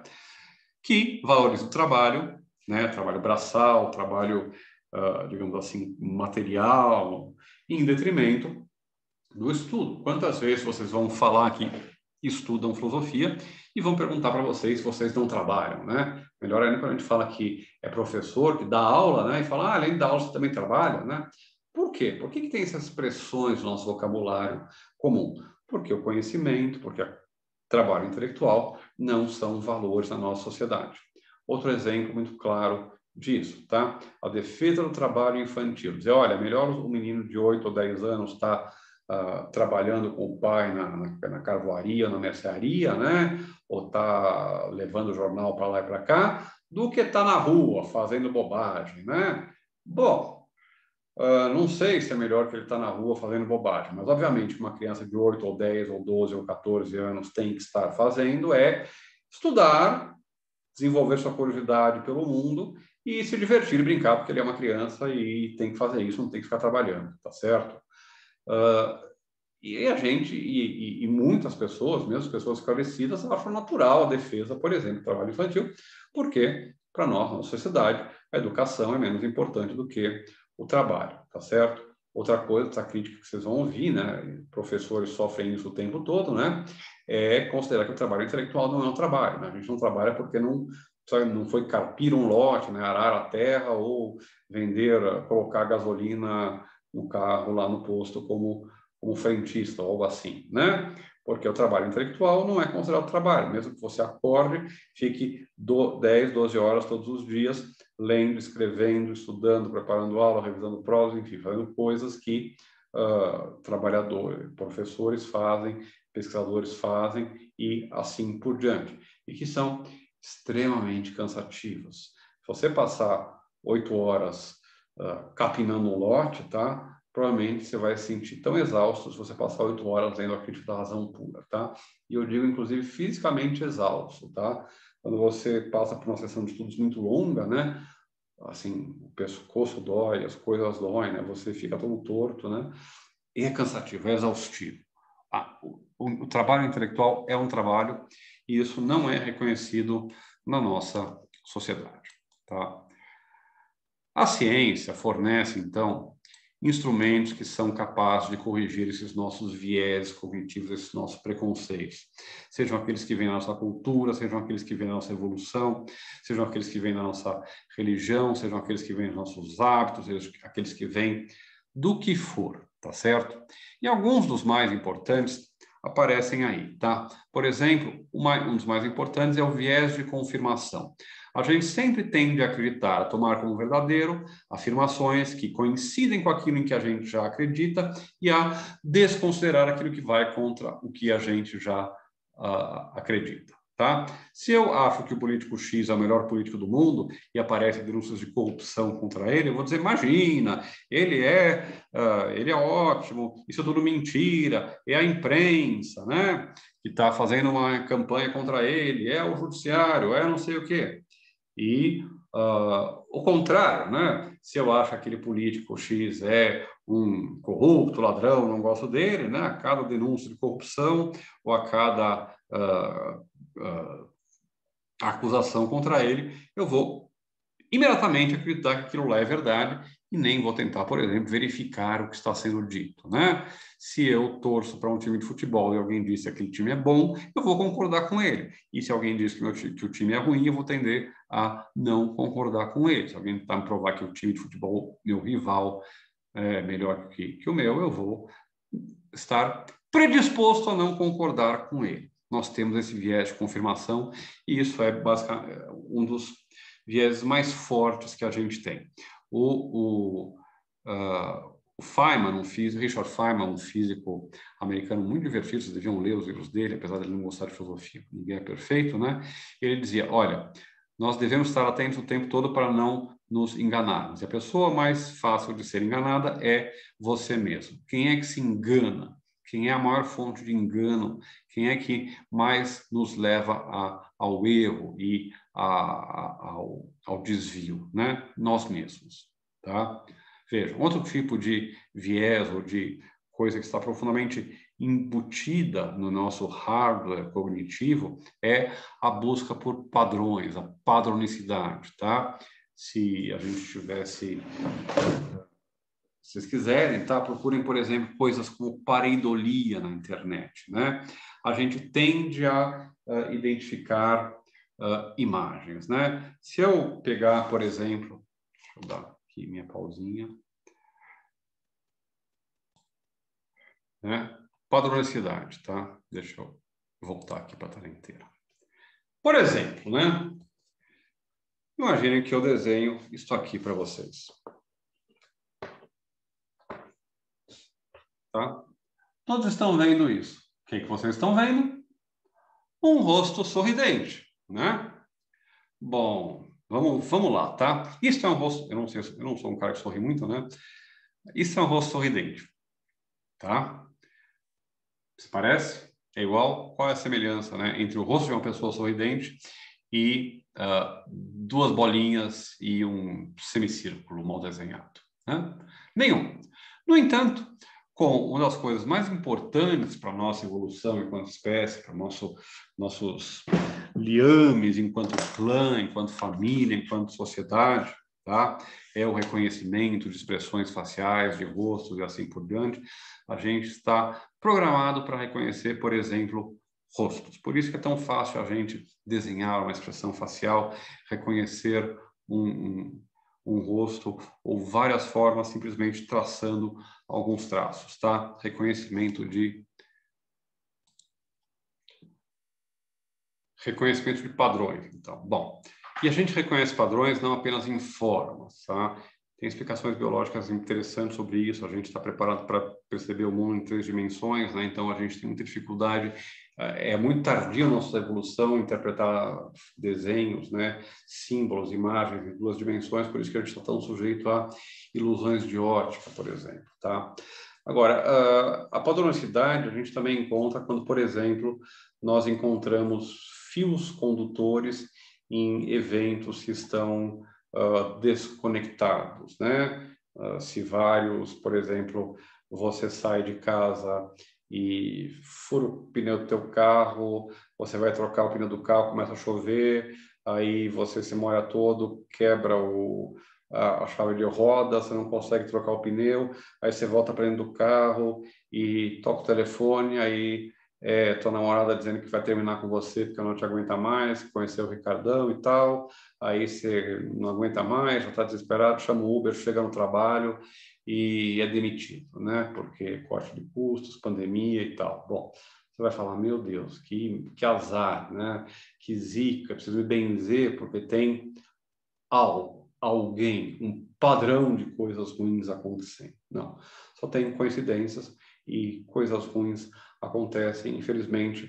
S1: que valoriza o trabalho, né? Trabalho braçal, trabalho, uh, digamos assim, material, em detrimento do estudo. Quantas vezes vocês vão falar que estudam filosofia e vão perguntar para vocês se vocês não trabalham, né? Melhor ainda quando a gente fala que é professor, que dá aula, né? E fala, ah, além da aula você também trabalha, né? Por quê? Por que, que tem essas expressões no nosso vocabulário comum? Porque o conhecimento, porque o trabalho intelectual não são valores na nossa sociedade. Outro exemplo muito claro disso, tá? A defesa do trabalho infantil. Dizer, olha, melhor o menino de oito ou dez anos estar Uh, trabalhando com o pai na, na, na carvoaria, na mercearia, né? Ou tá levando o jornal para lá e para cá, do que tá na rua fazendo bobagem, né? Bom, uh, não sei se é melhor que ele tá na rua fazendo bobagem, mas obviamente uma criança de oito ou dez ou doze ou quatorze anos tem que estar fazendo é estudar, desenvolver sua curiosidade pelo mundo e se divertir e brincar, porque ele é uma criança e tem que fazer isso, não tem que ficar trabalhando, tá certo? Uh, e a gente, e, e, e muitas pessoas, mesmo pessoas esclarecidas, acham natural a defesa, por exemplo, do trabalho infantil, porque, para nós, na sociedade, a educação é menos importante do que o trabalho, tá certo? Outra coisa, essa crítica que vocês vão ouvir, né? Professores sofrem isso o tempo todo, né? É considerar que o trabalho intelectual não é um trabalho, né? A gente não trabalha porque não, não foi carpir um lote, né? Arar a terra ou vender, colocar gasolina no carro lá no posto como, como frentista ou algo assim, né? Porque o trabalho intelectual não é considerado trabalho, mesmo que você acorde, fique do, dez, doze horas todos os dias lendo, escrevendo, estudando, preparando aula, revisando provas, enfim, fazendo coisas que uh, trabalhadores, professores fazem, pesquisadores fazem e assim por diante, e que são extremamente cansativas. Se você passar oito horas Uh, capinando um lote, tá? Provavelmente você vai se sentir tão exausto se você passar oito horas lendo a crítica da razão pura, tá? E eu digo, inclusive, fisicamente exausto, tá? Quando você passa por uma sessão de estudos muito longa, né? Assim, o pescoço dói, as coisas doem, né? Você fica todo torto, né? E é cansativo, é exaustivo. Ah, o, o, o trabalho intelectual é um trabalho e isso não é reconhecido na nossa sociedade, tá? A ciência fornece, então, instrumentos que são capazes de corrigir esses nossos viés cognitivos, esses nossos preconceitos. Sejam aqueles que vêm da nossa cultura, sejam aqueles que vêm da nossa evolução, sejam aqueles que vêm da nossa religião, sejam aqueles que vêm dos nossos hábitos, sejam aqueles que vêm do que for, tá certo? E alguns dos mais importantes aparecem aí, tá? Por exemplo, um dos mais importantes é o viés de confirmação. A gente sempre tende a acreditar, a tomar como verdadeiro afirmações que coincidem com aquilo em que a gente já acredita e a desconsiderar aquilo que vai contra o que a gente já uh, acredita, tá? tá? Se eu acho que o político X é o melhor político do mundo e aparecem denúncias de corrupção contra ele, eu vou dizer, imagina, ele é, uh, ele é ótimo, isso é tudo mentira, é a imprensa, né, que está fazendo uma campanha contra ele, é o judiciário, é não sei o quê. E uh, o contrário, né? Se eu acho que aquele político X é um corrupto, ladrão, não gosto dele, né? A cada denúncia de corrupção ou a cada uh, uh, acusação contra ele, eu vou imediatamente acreditar que aquilo lá é verdade e nem vou tentar, por exemplo, verificar o que está sendo dito, né? Se eu torço para um time de futebol e alguém diz que aquele time é bom, eu vou concordar com ele. E se alguém diz que, meu, que o time é ruim, eu vou tender a não concordar com ele. Se alguém tentar me provar que o time de futebol, meu rival, é melhor que, que o meu, eu vou estar predisposto a não concordar com ele. Nós temos esse viés de confirmação e isso é basicamente um dos vieses mais fortes que a gente tem. O, o, uh, o Feynman, um físico, Richard Feynman, um físico americano muito divertido, vocês deviam ler os livros dele, apesar de ele não gostar de filosofia, ninguém é perfeito, né? Ele dizia, olha, nós devemos estar atentos o tempo todo para não nos enganarmos. E a pessoa mais fácil de ser enganada é você mesmo. Quem é que se engana? Quem é a maior fonte de engano? Quem é que mais nos leva a, ao erro e a, a, ao, ao desvio, né? Nós mesmos, tá? Veja, outro tipo de viés ou de coisa que está profundamente embutida no nosso hardware cognitivo é a busca por padrões, a padronicidade, tá? Se a gente tivesse... Se vocês quiserem, tá? Procurem, por exemplo, coisas como pareidolia na internet, né? A gente tende a uh, identificar uh, imagens, né? Se eu pegar, por exemplo, deixa eu dar aqui minha pausinha, né? Padronicidade, tá? Deixa eu voltar aqui para a tela inteira. Por exemplo, né? Imaginem que eu desenho isso aqui para vocês. Tá? Todos estão vendo isso. O que, que vocês estão vendo? Um rosto sorridente, né? Bom, vamos, vamos lá, tá? Isso é um rosto... Eu não sei, eu não sou um cara que sorri muito, né? Isso é um rosto sorridente, tá? Se parece? É igual? Qual é a semelhança, né, entre o rosto de uma pessoa sorridente e uh, duas bolinhas e um semicírculo mal desenhado, né? Nenhum. No entanto, com uma das coisas mais importantes para a nossa evolução enquanto espécie, para nosso, nossos liames enquanto clã, enquanto família, enquanto sociedade, tá? É o reconhecimento de expressões faciais, de rostos e assim por diante. A gente está programado para reconhecer, por exemplo, rostos. Por isso que é tão fácil a gente desenhar uma expressão facial, reconhecer um, um, um rosto ou várias formas, simplesmente traçando alguns traços, tá? Reconhecimento de reconhecimento de padrões, então. Bom, e a gente reconhece padrões não apenas em formas, tá? Tem explicações biológicas interessantes sobre isso, a gente está preparado para perceber o mundo em três dimensões, né? Então a gente tem muita dificuldade, é muito tardio a nossa evolução interpretar desenhos, né? Símbolos, imagens em duas dimensões, por isso que a gente está tão sujeito a ilusões de ótica, por exemplo, tá? Agora, a padronicidade a gente também encontra quando, por exemplo, nós encontramos fios condutores em eventos que estão uh, desconectados, né? Uh, se vários, por exemplo, você sai de casa e fura o pneu do teu carro, você vai trocar o pneu do carro, começa a chover, aí você se molha todo, quebra o, a, a chave de roda, você não consegue trocar o pneu, aí você volta para dentro do carro e toca o telefone, aí é, tua namorada dizendo que vai terminar com você porque não te aguenta mais, conheceu o Ricardão e tal, aí você não aguenta mais, já está desesperado, chama o Uber, chega no trabalho e é demitido, né? Porque corte de custos, pandemia e tal. Bom, você vai falar, meu Deus, que, que azar, né? Que zica, preciso me benzer porque tem algo, alguém, um padrão de coisas ruins acontecendo. Não, só tem coincidências e coisas ruins acontecem, infelizmente,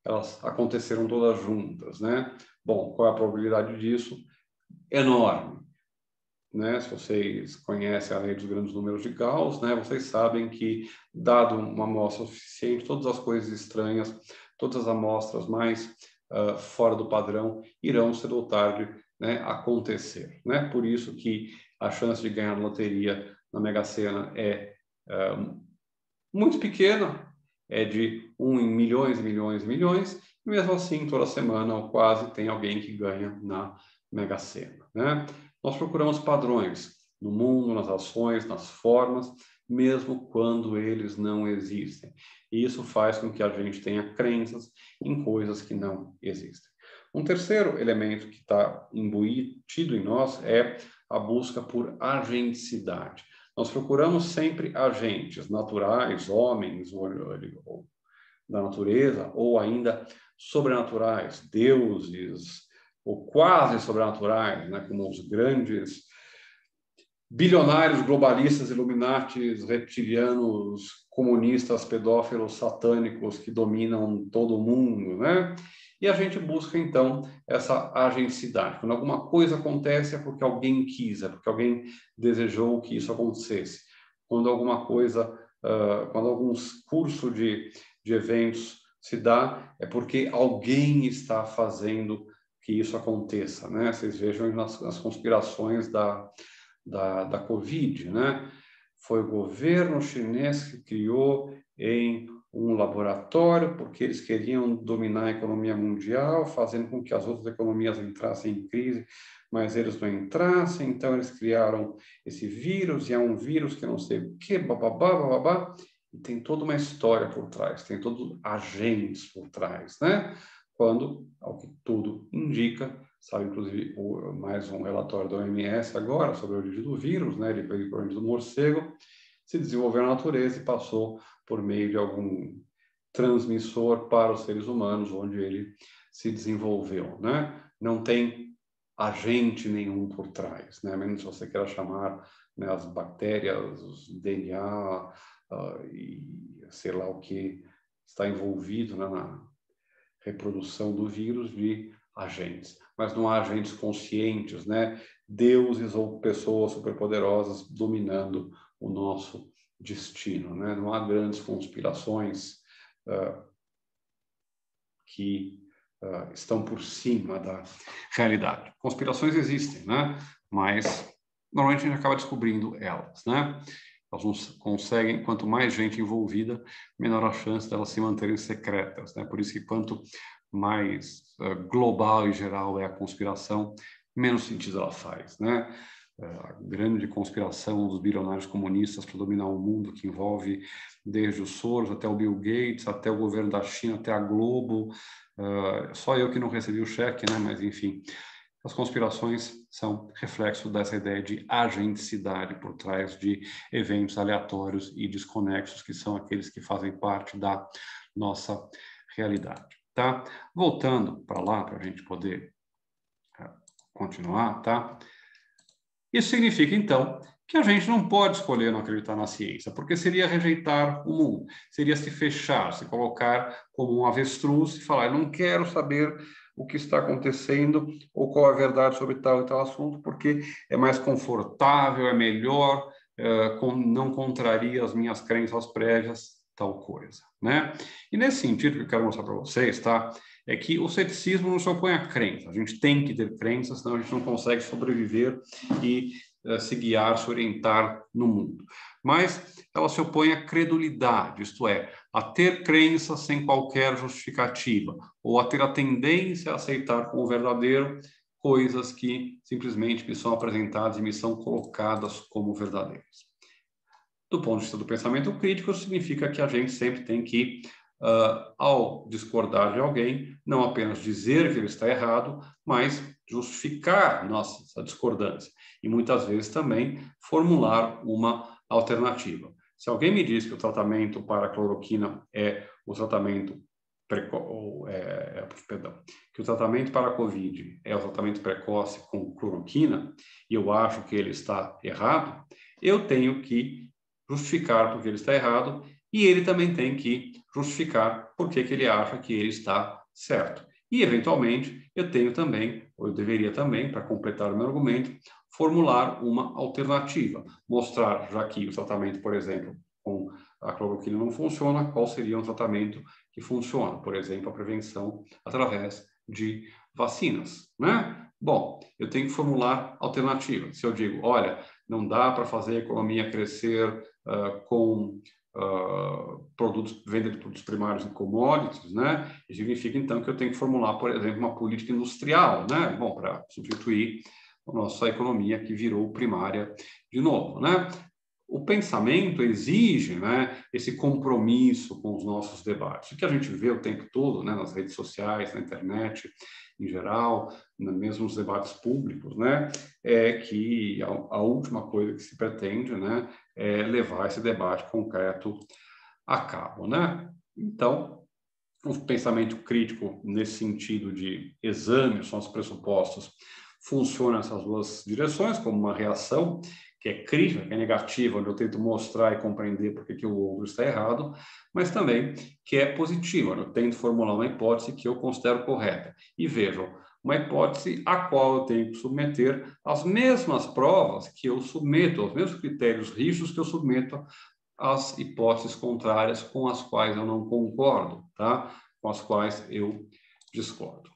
S1: elas aconteceram todas juntas, né? Bom, qual é a probabilidade disso? Enorme, né? Se vocês conhecem a lei dos grandes números de Gauss, né? Vocês sabem que, dado uma amostra suficiente, todas as coisas estranhas, todas as amostras mais uh, fora do padrão irão cedo ou tarde, né, acontecer, né? Por isso que a chance de ganhar loteria na Mega Sena é uh, muito pequena, é de um em milhões e milhões e milhões, e mesmo assim, toda semana ou quase tem alguém que ganha na Mega Sena, né? Nós procuramos padrões no mundo, nas ações, nas formas, mesmo quando eles não existem. E isso faz com que a gente tenha crenças em coisas que não existem. Um terceiro elemento que está embutido em nós é a busca por agenticidade. Nós procuramos sempre agentes naturais, homens ou, ou da natureza, ou ainda sobrenaturais, deuses, ou quase sobrenaturais, né, como os grandes bilionários globalistas, illuminatis, reptilianos, comunistas, pedófilos, satânicos que dominam todo o mundo, né? E a gente busca, então, essa agenticidade. Quando alguma coisa acontece é porque alguém quis, é porque alguém desejou que isso acontecesse. Quando alguma coisa, uh, quando algum curso de, de eventos se dá, é porque alguém está fazendo que isso aconteça, né? Vocês vejam nas, nas conspirações da, da, da Covid, né? Foi o governo chinês que criou em um laboratório, porque eles queriam dominar a economia mundial, fazendo com que as outras economias entrassem em crise, mas eles não entrassem, então eles criaram esse vírus, e é um vírus que não sei o que, bababá, bababá, e tem toda uma história por trás, tem todos agentes por trás, né? Quando, ao que tudo indica, sabe, inclusive, o, mais um relatório da O M S agora sobre a origem do vírus, né? Ele veio por origem do morcego, se desenvolveu na natureza e passou por meio de algum transmissor para os seres humanos, onde ele se desenvolveu, né? Não tem agente nenhum por trás, né? Menos se você queira chamar, né, as bactérias, os D N A uh, e sei lá o que está envolvido, né, na reprodução do vírus, de agentes. Mas não há agentes conscientes, né? Deuses ou pessoas superpoderosas dominando o nosso destino, né? Não há grandes conspirações uh, que uh, estão por cima da realidade. Conspirações existem, né? Mas normalmente a gente acaba descobrindo elas, né? Elas não conseguem, quanto mais gente envolvida, menor a chance delas se manterem secretas, né? Por isso que quanto mais uh, global e geral é a conspiração, menos sentido ela faz, né? A grande conspiração dos bilionários comunistas para dominar o mundo, que envolve desde os Soros até o Bill Gates, até o governo da China, até a Globo. Uh, só eu que não recebi o cheque, né? Mas, enfim, as conspirações são reflexo dessa ideia de agenticidade por trás de eventos aleatórios e desconexos, que são aqueles que fazem parte da nossa realidade, tá? Voltando para lá, para a gente poder uh, continuar, tá? Isso significa, então, que a gente não pode escolher não acreditar na ciência, porque seria rejeitar o mundo, seria se fechar, se colocar como um avestruz e falar, eu não quero saber o que está acontecendo ou qual a verdade sobre tal e tal assunto, porque é mais confortável, é melhor, é, não contraria as minhas crenças prévias, tal coisa, né? E nesse sentido que eu quero mostrar para vocês, tá? É que o ceticismo não se opõe à crença. A gente tem que ter crenças, senão a gente não consegue sobreviver e uh, se guiar, se orientar no mundo. Mas ela se opõe à credulidade, isto é, a ter crenças sem qualquer justificativa, ou a ter a tendência a aceitar como verdadeiro coisas que simplesmente me são apresentadas e me são colocadas como verdadeiras. Do ponto de vista do pensamento crítico, significa que a gente sempre tem que, uh, ao discordar de alguém, não apenas dizer que ele está errado, mas justificar nossa discordância. E muitas vezes também formular uma alternativa. Se alguém me diz que o tratamento para a cloroquina é o tratamento precoce, é, perdão, que o tratamento para a Covid é o tratamento precoce com cloroquina, e eu acho que ele está errado, eu tenho que justificar porque ele está errado E ele também tem que justificar por que que ele acha que ele está certo. E, eventualmente, eu tenho também, ou eu deveria também, para completar o meu argumento, formular uma alternativa. Mostrar, já que o tratamento, por exemplo, com a cloroquina não funciona, qual seria um tratamento que funciona? Por exemplo, a prevenção através de vacinas, né? Bom, eu tenho que formular alternativas. Se eu digo, olha, não dá para fazer a economia crescer uh, com uh, produtos, venda de produtos primários e commodities, né? Isso significa, então, que eu tenho que formular, por exemplo, uma política industrial, né? Bom, para substituir a nossa economia que virou primária de novo, né? O pensamento exige, né, esse compromisso com os nossos debates. O que a gente vê o tempo todo, né, nas redes sociais, na internet, em geral, mesmo nos debates públicos, né, é que a, a última coisa que se pretende, né, é levar esse debate concreto a cabo, né? Então, o pensamento crítico, nesse sentido de exame, são os pressupostos, funciona nessas duas direções, como uma reação que é crítica, que é negativa, onde eu tento mostrar e compreender por que o outro está errado, mas também que é positiva, onde eu tento formular uma hipótese que eu considero correta. E vejam, uma hipótese a qual eu tenho que submeter as mesmas provas que eu submeto, os mesmos critérios rígidos que eu submeto às hipóteses contrárias com as quais eu não concordo, tá? Com as quais eu discordo.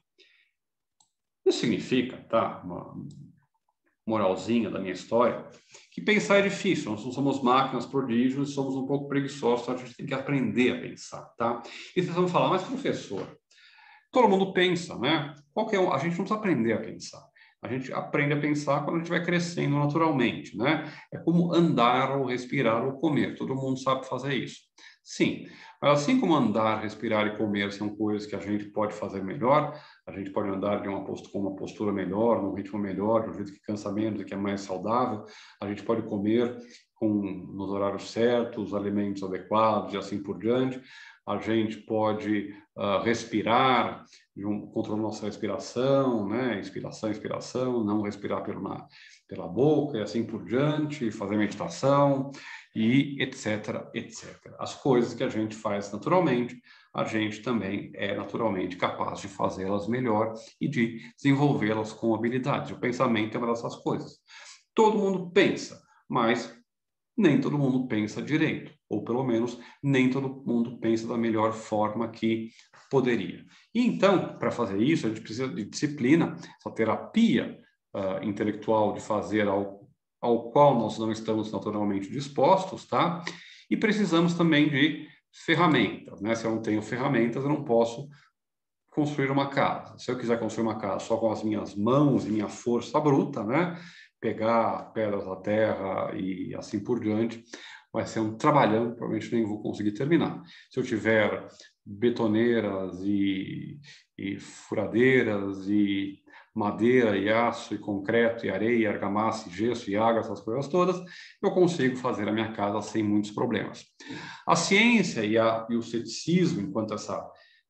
S1: Isso significa, tá? Uma moralzinha da minha história, que pensar é difícil, nós não somos máquinas prodígios, somos um pouco preguiçosos, então a gente tem que aprender a pensar, tá? E vocês vão falar, mas professor, todo mundo pensa, né? Qualquer um, a gente não precisa aprender a pensar. A gente aprende a pensar quando a gente vai crescendo naturalmente, né? É como andar, ou respirar, ou comer. Todo mundo sabe fazer isso. Sim, mas assim como andar, respirar e comer são coisas que a gente pode fazer melhor, a gente pode andar de uma postura, com uma postura melhor, num ritmo melhor, de um jeito que cansa menos e que é mais saudável, a gente pode comer com, nos horários certos, alimentos adequados e assim por diante. A gente pode uh, respirar, um, controlar nossa respiração, né? Inspiração, expiração, não respirar pela, pela boca e assim por diante, fazer meditação e etc, etcétera. As coisas que a gente faz naturalmente, a gente também é naturalmente capaz de fazê-las melhor e de desenvolvê-las com habilidade. O pensamento é uma dessas coisas. Todo mundo pensa, mas nem todo mundo pensa direito, ou pelo menos nem todo mundo pensa da melhor forma que poderia. E então, para fazer isso, a gente precisa de disciplina, essa terapia uh, intelectual de fazer ao, ao qual nós não estamos naturalmente dispostos, tá? E precisamos também de ferramentas, né? Se eu não tenho ferramentas, eu não posso construir uma casa. Se eu quiser construir uma casa só com as minhas mãos e minha força bruta, né? Pegar pedras da terra e assim por diante, vai ser um trabalhão, provavelmente nem vou conseguir terminar. Se eu tiver betoneiras e, e furadeiras e madeira e aço e concreto e areia, e argamassa e gesso e água, essas coisas todas, eu consigo fazer a minha casa sem muitos problemas. A ciência e, a, e o ceticismo, enquanto essa,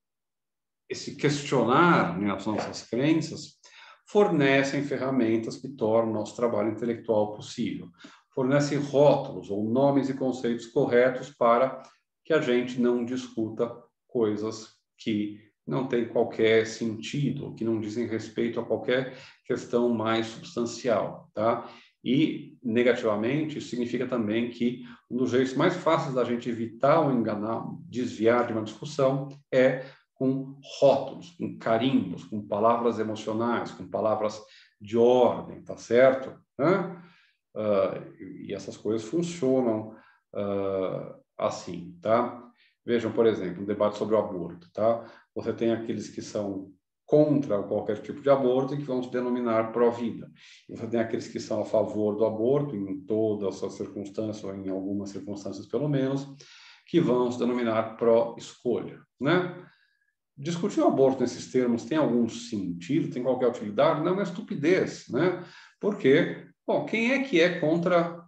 S1: esse questionar, né, as nossas crenças, fornecem ferramentas que tornam nosso trabalho intelectual possível. Fornecem rótulos ou nomes e conceitos corretos para que a gente não discuta coisas que não têm qualquer sentido, que não dizem respeito a qualquer questão mais substancial, tá? E, negativamente, isso significa também que um dos jeitos mais fáceis da gente evitar ou enganar, desviar de uma discussão é com rótulos, com carinhos, com palavras emocionais, com palavras de ordem, tá certo? Hã? Uh, e essas coisas funcionam uh, assim, tá? Vejam, por exemplo, um debate sobre o aborto, tá? Você tem aqueles que são contra qualquer tipo de aborto e que vão se denominar pró-vida. E você tem aqueles que são a favor do aborto, em todas as circunstâncias, ou em algumas circunstâncias pelo menos, que vão se denominar pró-escolha, né? Discutir o aborto nesses termos tem algum sentido, tem qualquer utilidade? Não, é estupidez, né? Porque, bom, quem é que é contra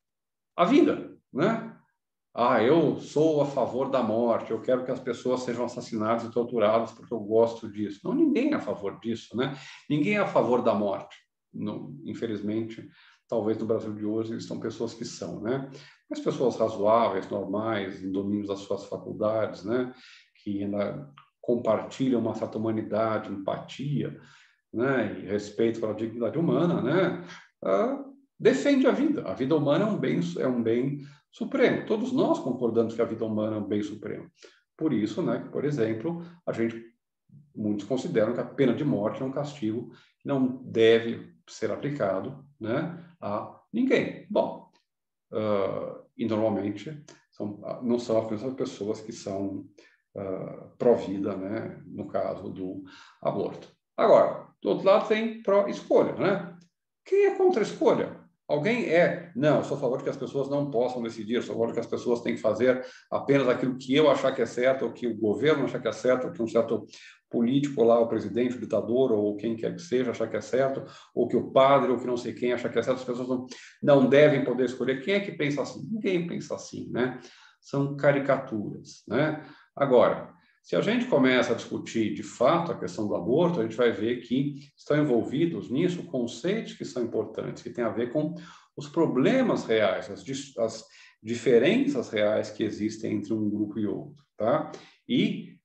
S1: a vida, né? Ah, eu sou a favor da morte, eu quero que as pessoas sejam assassinadas e torturadas porque eu gosto disso. Não, ninguém é a favor disso, né? Ninguém é a favor da morte, não, infelizmente, talvez no Brasil de hoje existam pessoas que são, né? Mas pessoas razoáveis, normais, em domínios das suas faculdades, né? Que ainda compartilham uma certa humanidade, empatia, né? E respeito pela dignidade humana, né? Ah, defende a vida. A vida humana é um bem, é um bem supremo. Todos nós concordamos que a vida humana é um bem supremo. Por isso, né? Que, por exemplo, a gente, muitos consideram que a pena de morte é um castigo que não deve ser aplicado, né? A ninguém. Bom, uh, e normalmente são, não são apenas as pessoas que são uh, pró-vida, né? No caso do aborto. Agora, do outro lado tem pró-escolha, né? Quem é contra a escolha? Alguém é, não, eu sou a favor de que as pessoas não possam decidir, eu sou a favor de que as pessoas têm que fazer apenas aquilo que eu achar que é certo, ou que o governo achar que é certo, ou que um certo político lá, o presidente, o ditador, ou quem quer que seja, achar que é certo, ou que o padre, ou que não sei quem achar que é certo, as pessoas não, não devem poder escolher. Quem é que pensa assim? Ninguém pensa assim, né? São caricaturas, né? Agora, se a gente começa a discutir, de fato, a questão do aborto, a gente vai ver que estão envolvidos nisso conceitos que são importantes, que têm a ver com os problemas reais, as, as diferenças reais que existem entre um grupo e outro, tá? E,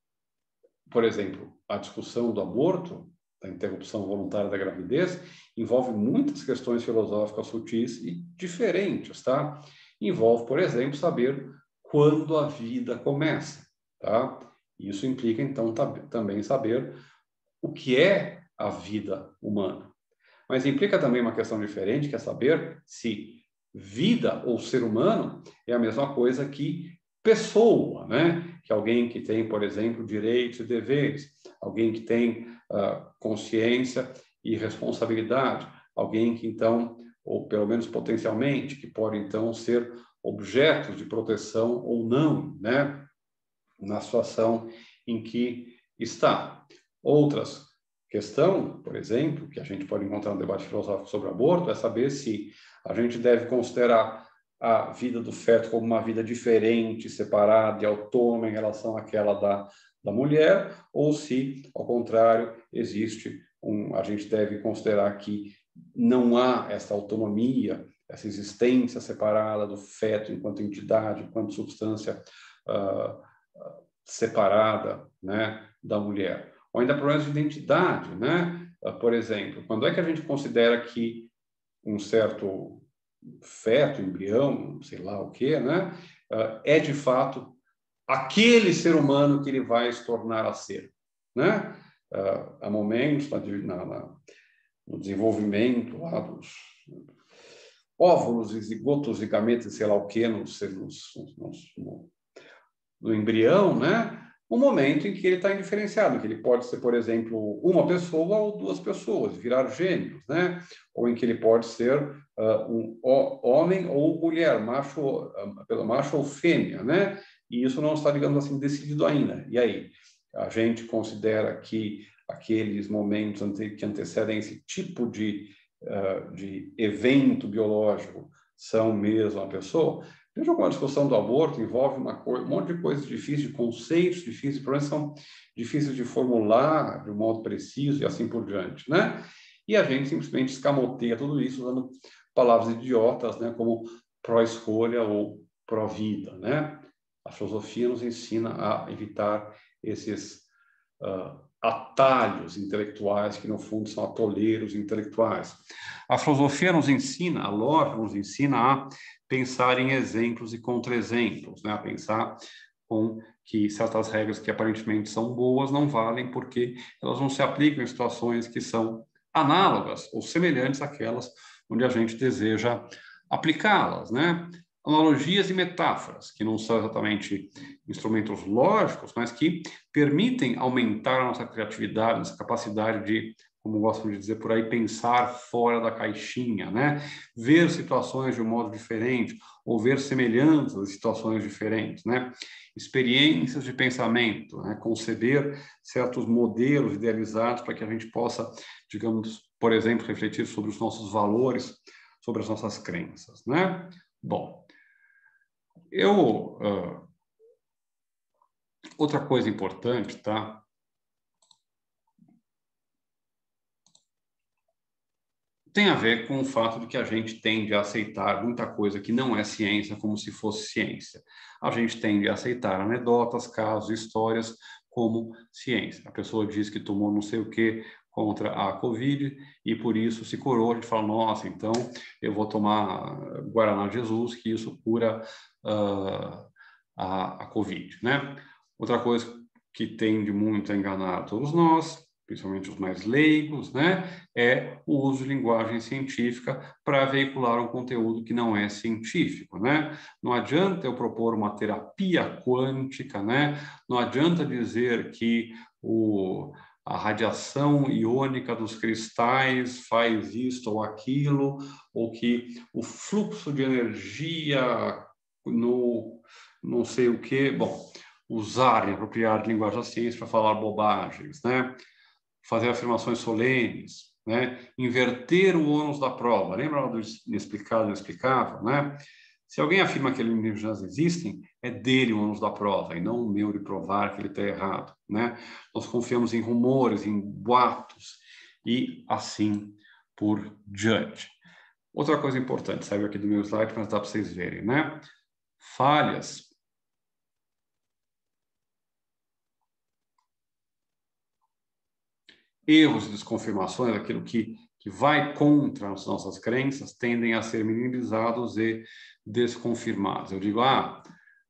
S1: por exemplo, a discussão do aborto, da interrupção voluntária da gravidez, envolve muitas questões filosóficas sutis e diferentes, tá? Envolve, por exemplo, saber quando a vida começa, tá? Isso implica, então, também saber o que é a vida humana. Mas implica também uma questão diferente, que é saber se vida ou ser humano é a mesma coisa que pessoa, né? Que alguém que tem, por exemplo, direitos e deveres, alguém que tem uh, consciência e responsabilidade, alguém que, então, ou pelo menos potencialmente, que pode, então, ser objetos de proteção ou não, né? Na situação em que está. Outras questão, por exemplo, que a gente pode encontrar no debate filosófico sobre aborto, é saber se a gente deve considerar a vida do feto como uma vida diferente, separada e autônoma em relação àquela da, da mulher, ou se, ao contrário, existe um, a gente deve considerar que não há essa autonomia, essa existência separada do feto enquanto entidade, enquanto substância uh, separada, né, da mulher. Ou ainda problemas de identidade, né? Por exemplo, quando é que a gente considera que um certo feto, embrião, sei lá o quê, né, é de fato aquele ser humano que ele vai se tornar a ser, né? Há momentos na, na, no desenvolvimento lá dos óvulos, e zigotos e gametas, sei lá o quê, no, no, no, no embrião, né? Um momento em que ele está indiferenciado, que ele pode ser, por exemplo, uma pessoa ou duas pessoas, virar gêmeos, né? Ou em que ele pode ser uh, um homem ou mulher, macho, uh, macho ou fêmea, né? E isso não está, digamos assim, decidido ainda. E aí? A gente considera que aqueles momentos ante que antecedem esse tipo de, uh, de evento biológico são mesmo a pessoa? Veja como a discussão do aborto envolve uma coisa, um monte de coisas difíceis, de conceitos difíceis, problemas são difíceis de formular de um modo preciso e assim por diante, né? E a gente simplesmente escamoteia tudo isso usando palavras idiotas, né? Como pró-escolha ou pró-vida, né? A filosofia nos ensina a evitar esses uh, atalhos intelectuais que, no fundo, são atoleiros intelectuais. A filosofia nos ensina, a lógica nos ensina a pensar em exemplos e contra-exemplos, né? A pensar com que certas regras que aparentemente são boas não valem porque elas não se aplicam em situações que são análogas ou semelhantes àquelas onde a gente deseja aplicá-las, né? Analogias e metáforas, que não são exatamente instrumentos lógicos, mas que permitem aumentar a nossa criatividade, nossa capacidade de, como gostam de dizer por aí, pensar fora da caixinha, né? Ver situações de um modo diferente, ou ver semelhanças em situações diferentes, né? Experiências de pensamento, né? Conceber certos modelos idealizados para que a gente possa, digamos, por exemplo, refletir sobre os nossos valores, sobre as nossas crenças, né? Bom, eu... Uh, outra coisa importante, tá? tem a ver com o fato de que a gente tende a aceitar muita coisa que não é ciência como se fosse ciência. A gente tende a aceitar anedotas, casos, histórias como ciência. A pessoa diz que tomou não sei o que contra a Covid e por isso se curou. A gente fala, nossa, então eu vou tomar Guaraná Jesus, que isso cura uh, a, a Covid, né? Outra coisa que tende muito a enganar todos nós, principalmente os mais leigos, né, é o uso de linguagem científica para veicular um conteúdo que não é científico, né? Não adianta eu propor uma terapia quântica, né? Não adianta dizer que o, a radiação iônica dos cristais faz isto ou aquilo, ou que o fluxo de energia no não sei o quê. Bom, usarem, apropriar de linguagem da ciência para falar bobagens, né? Fazer afirmações solenes, né? Inverter o ônus da prova. Lembra do inexplicável, inexplicável, né? Se alguém afirma que alienígenas existem, é dele o ônus da prova, e não o meu de provar que ele está errado, né? Nós confiamos em rumores, em boatos, e assim por diante. Outra coisa importante, saiu aqui do meu slide, mas dá para vocês verem, né? Falhas. Erros e desconfirmações, aquilo que, que vai contra as nossas crenças, tendem a ser minimizados e desconfirmados. Eu digo, ah,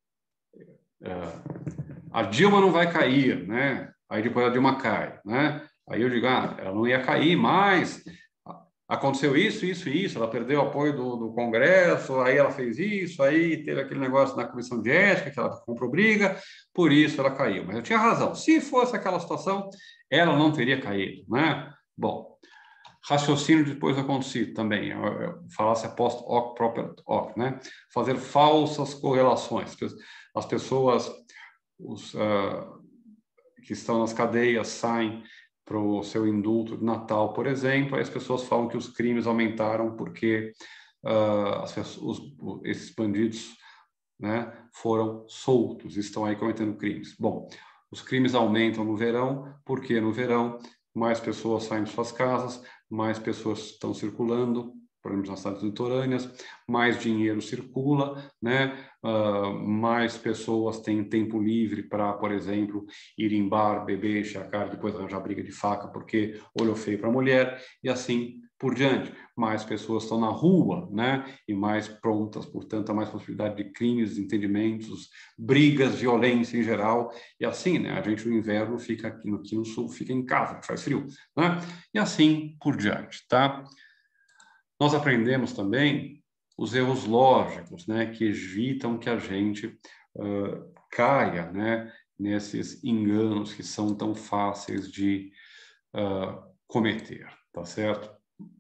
S1: a Dilma não vai cair, né? Aí depois a Dilma cai, né? Aí eu digo, ah, ela não ia cair, mas aconteceu isso, isso e isso, ela perdeu o apoio do, do Congresso, aí ela fez isso, aí teve aquele negócio na comissão de ética, que ela comprou briga, por isso ela caiu. Mas eu tinha razão. Se fosse aquela situação, ela não teria caído, né? Bom, raciocínio depois acontecido também, falácia post hoc propter hoc, né? Fazer falsas correlações. As pessoas os, uh, que estão nas cadeias saem para o seu indulto de Natal, por exemplo, aí as pessoas falam que os crimes aumentaram porque uh, as pessoas, os, esses bandidos, né, foram soltos, estão aí cometendo crimes. Bom, os crimes aumentam no verão, porque no verão mais pessoas saem de suas casas, mais pessoas estão circulando, por exemplo, nas cidades litorâneas, mais dinheiro circula, né? Uh, mais pessoas têm tempo livre para, por exemplo, ir em bar, beber, encher a cara, depois arranjar briga de faca porque olhou feio para a mulher, e assim por diante. Mais pessoas estão na rua, né? E mais prontas, portanto, há mais possibilidade de crimes, desentendimentos, brigas, violência em geral, e assim, né? A gente no inverno fica aqui no, aqui no sul, fica em casa, que faz frio, né? E assim por diante, tá? Nós aprendemos também os erros lógicos, né, que evitam que a gente uh, caia, né, nesses enganos que são tão fáceis de uh, cometer, tá certo?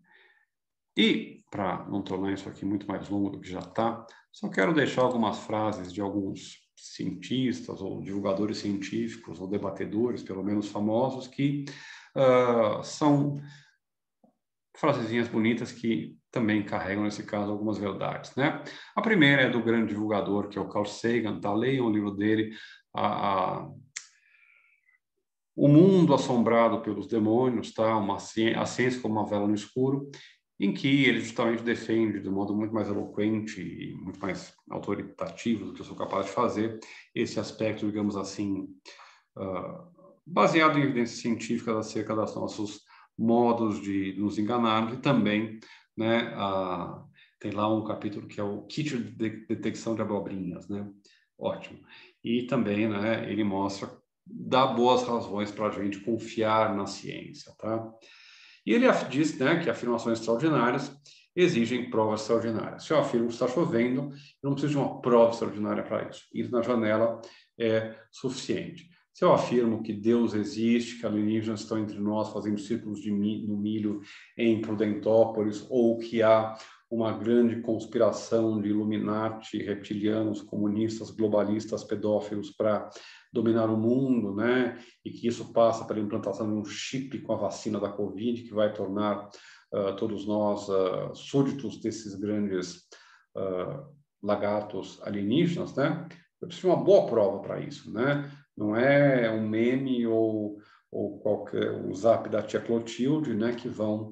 S1: E, para não tornar isso aqui muito mais longo do que já está, só quero deixar algumas frases de alguns cientistas ou divulgadores científicos ou debatedores, pelo menos famosos, que uh, são frasezinhas bonitas que também carregam, nesse caso, algumas verdades, né? A primeira é do grande divulgador, que é o Carl Sagan, tá? Leiam o livro dele, a, a... O Mundo Assombrado pelos Demônios, tá? Uma, a Ciência como uma Vela no Escuro, em que ele justamente defende, de modo muito mais eloquente e muito mais autoritativo do que eu sou capaz de fazer, esse aspecto, digamos assim, uh, baseado em evidências científicas acerca dos nossos modos de nos enganarmos, e também, né, a, tem lá um capítulo que é o kit de detecção de abobrinhas, né? Ótimo. E também, né, ele mostra, dá boas razões para a gente confiar na ciência, tá? E ele diz, né, que afirmações extraordinárias exigem provas extraordinárias. Se eu afirmo que está chovendo, eu não preciso de uma prova extraordinária para isso. Ir na janela é suficiente. Se eu afirmo que Deus existe, que alienígenas estão entre nós fazendo círculos de milho, no milho em Prudentópolis, ou que há uma grande conspiração de Illuminati, reptilianos, comunistas, globalistas, pedófilos para dominar o mundo, né? E que isso passa pela implantação de um chip com a vacina da Covid, que vai tornar uh, todos nós uh, súditos desses grandes uh, lagartos alienígenas, né? Eu preciso de uma boa prova para isso, né? Não é um meme ou, ou qualquer um zap da tia Clotilde, né, que vão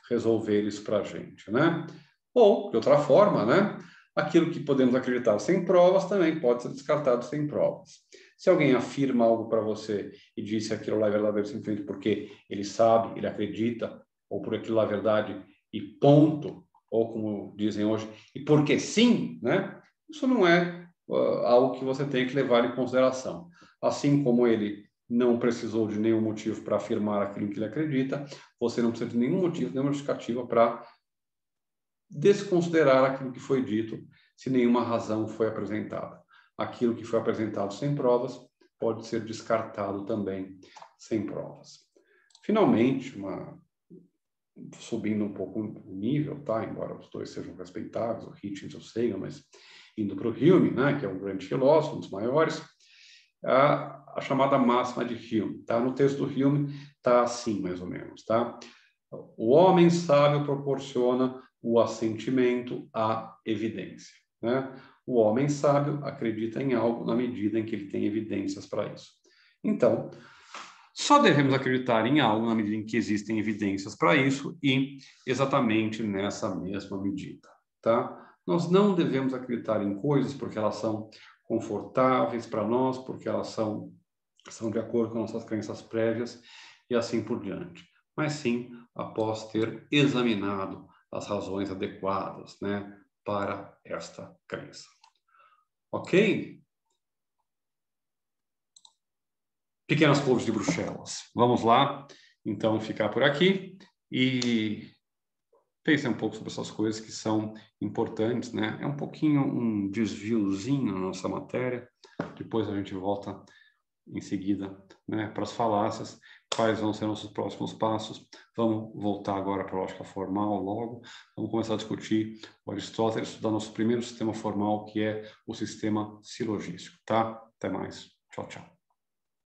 S1: resolver isso para a gente, né? Ou, de outra forma, né? Aquilo que podemos acreditar sem provas também pode ser descartado sem provas. Se alguém afirma algo para você e diz que aquilo lá é verdadeiro simplesmente porque ele sabe, ele acredita, ou por aquilo lá é verdade e ponto, ou como dizem hoje, e porque sim, né? Isso não é uh, algo que você tem que levar em consideração. Assim como ele não precisou de nenhum motivo para afirmar aquilo que ele acredita, você não precisa de nenhum motivo, nenhuma justificativa para desconsiderar aquilo que foi dito, se nenhuma razão foi apresentada. Aquilo que foi apresentado sem provas pode ser descartado também sem provas. Finalmente, uma... subindo um pouco o nível, tá? Embora os dois sejam respeitáveis, o Hitchens e o Sagan, mas indo para o Hume, né? Que é um grande filósofo, um dos maiores, a, a chamada máxima de Hume, tá? No texto do Hume está assim, mais ou menos, tá? O homem sábio proporciona o assentimento à evidência, né? O homem sábio acredita em algo na medida em que ele tem evidências para isso. Então, só devemos acreditar em algo na medida em que existem evidências para isso e exatamente nessa mesma medida, tá? Nós não devemos acreditar em coisas porque elas são confortáveis para nós, porque elas são, são de acordo com nossas crenças prévias e assim por diante. Mas sim após ter examinado as razões adequadas, né, para esta crença. Ok? Pequenas couves de Bruxelas. Vamos lá, então, ficar por aqui e pensem um pouco sobre essas coisas que são importantes, né? É um pouquinho um desviozinho na nossa matéria. Depois a gente volta em seguida, né, para as falácias. Quais vão ser nossos próximos passos? Vamos voltar agora para a lógica formal logo. Vamos começar a discutir o Aristóteles, estudar nosso primeiro sistema formal, que é o sistema silogístico, tá? Até mais. Tchau, tchau.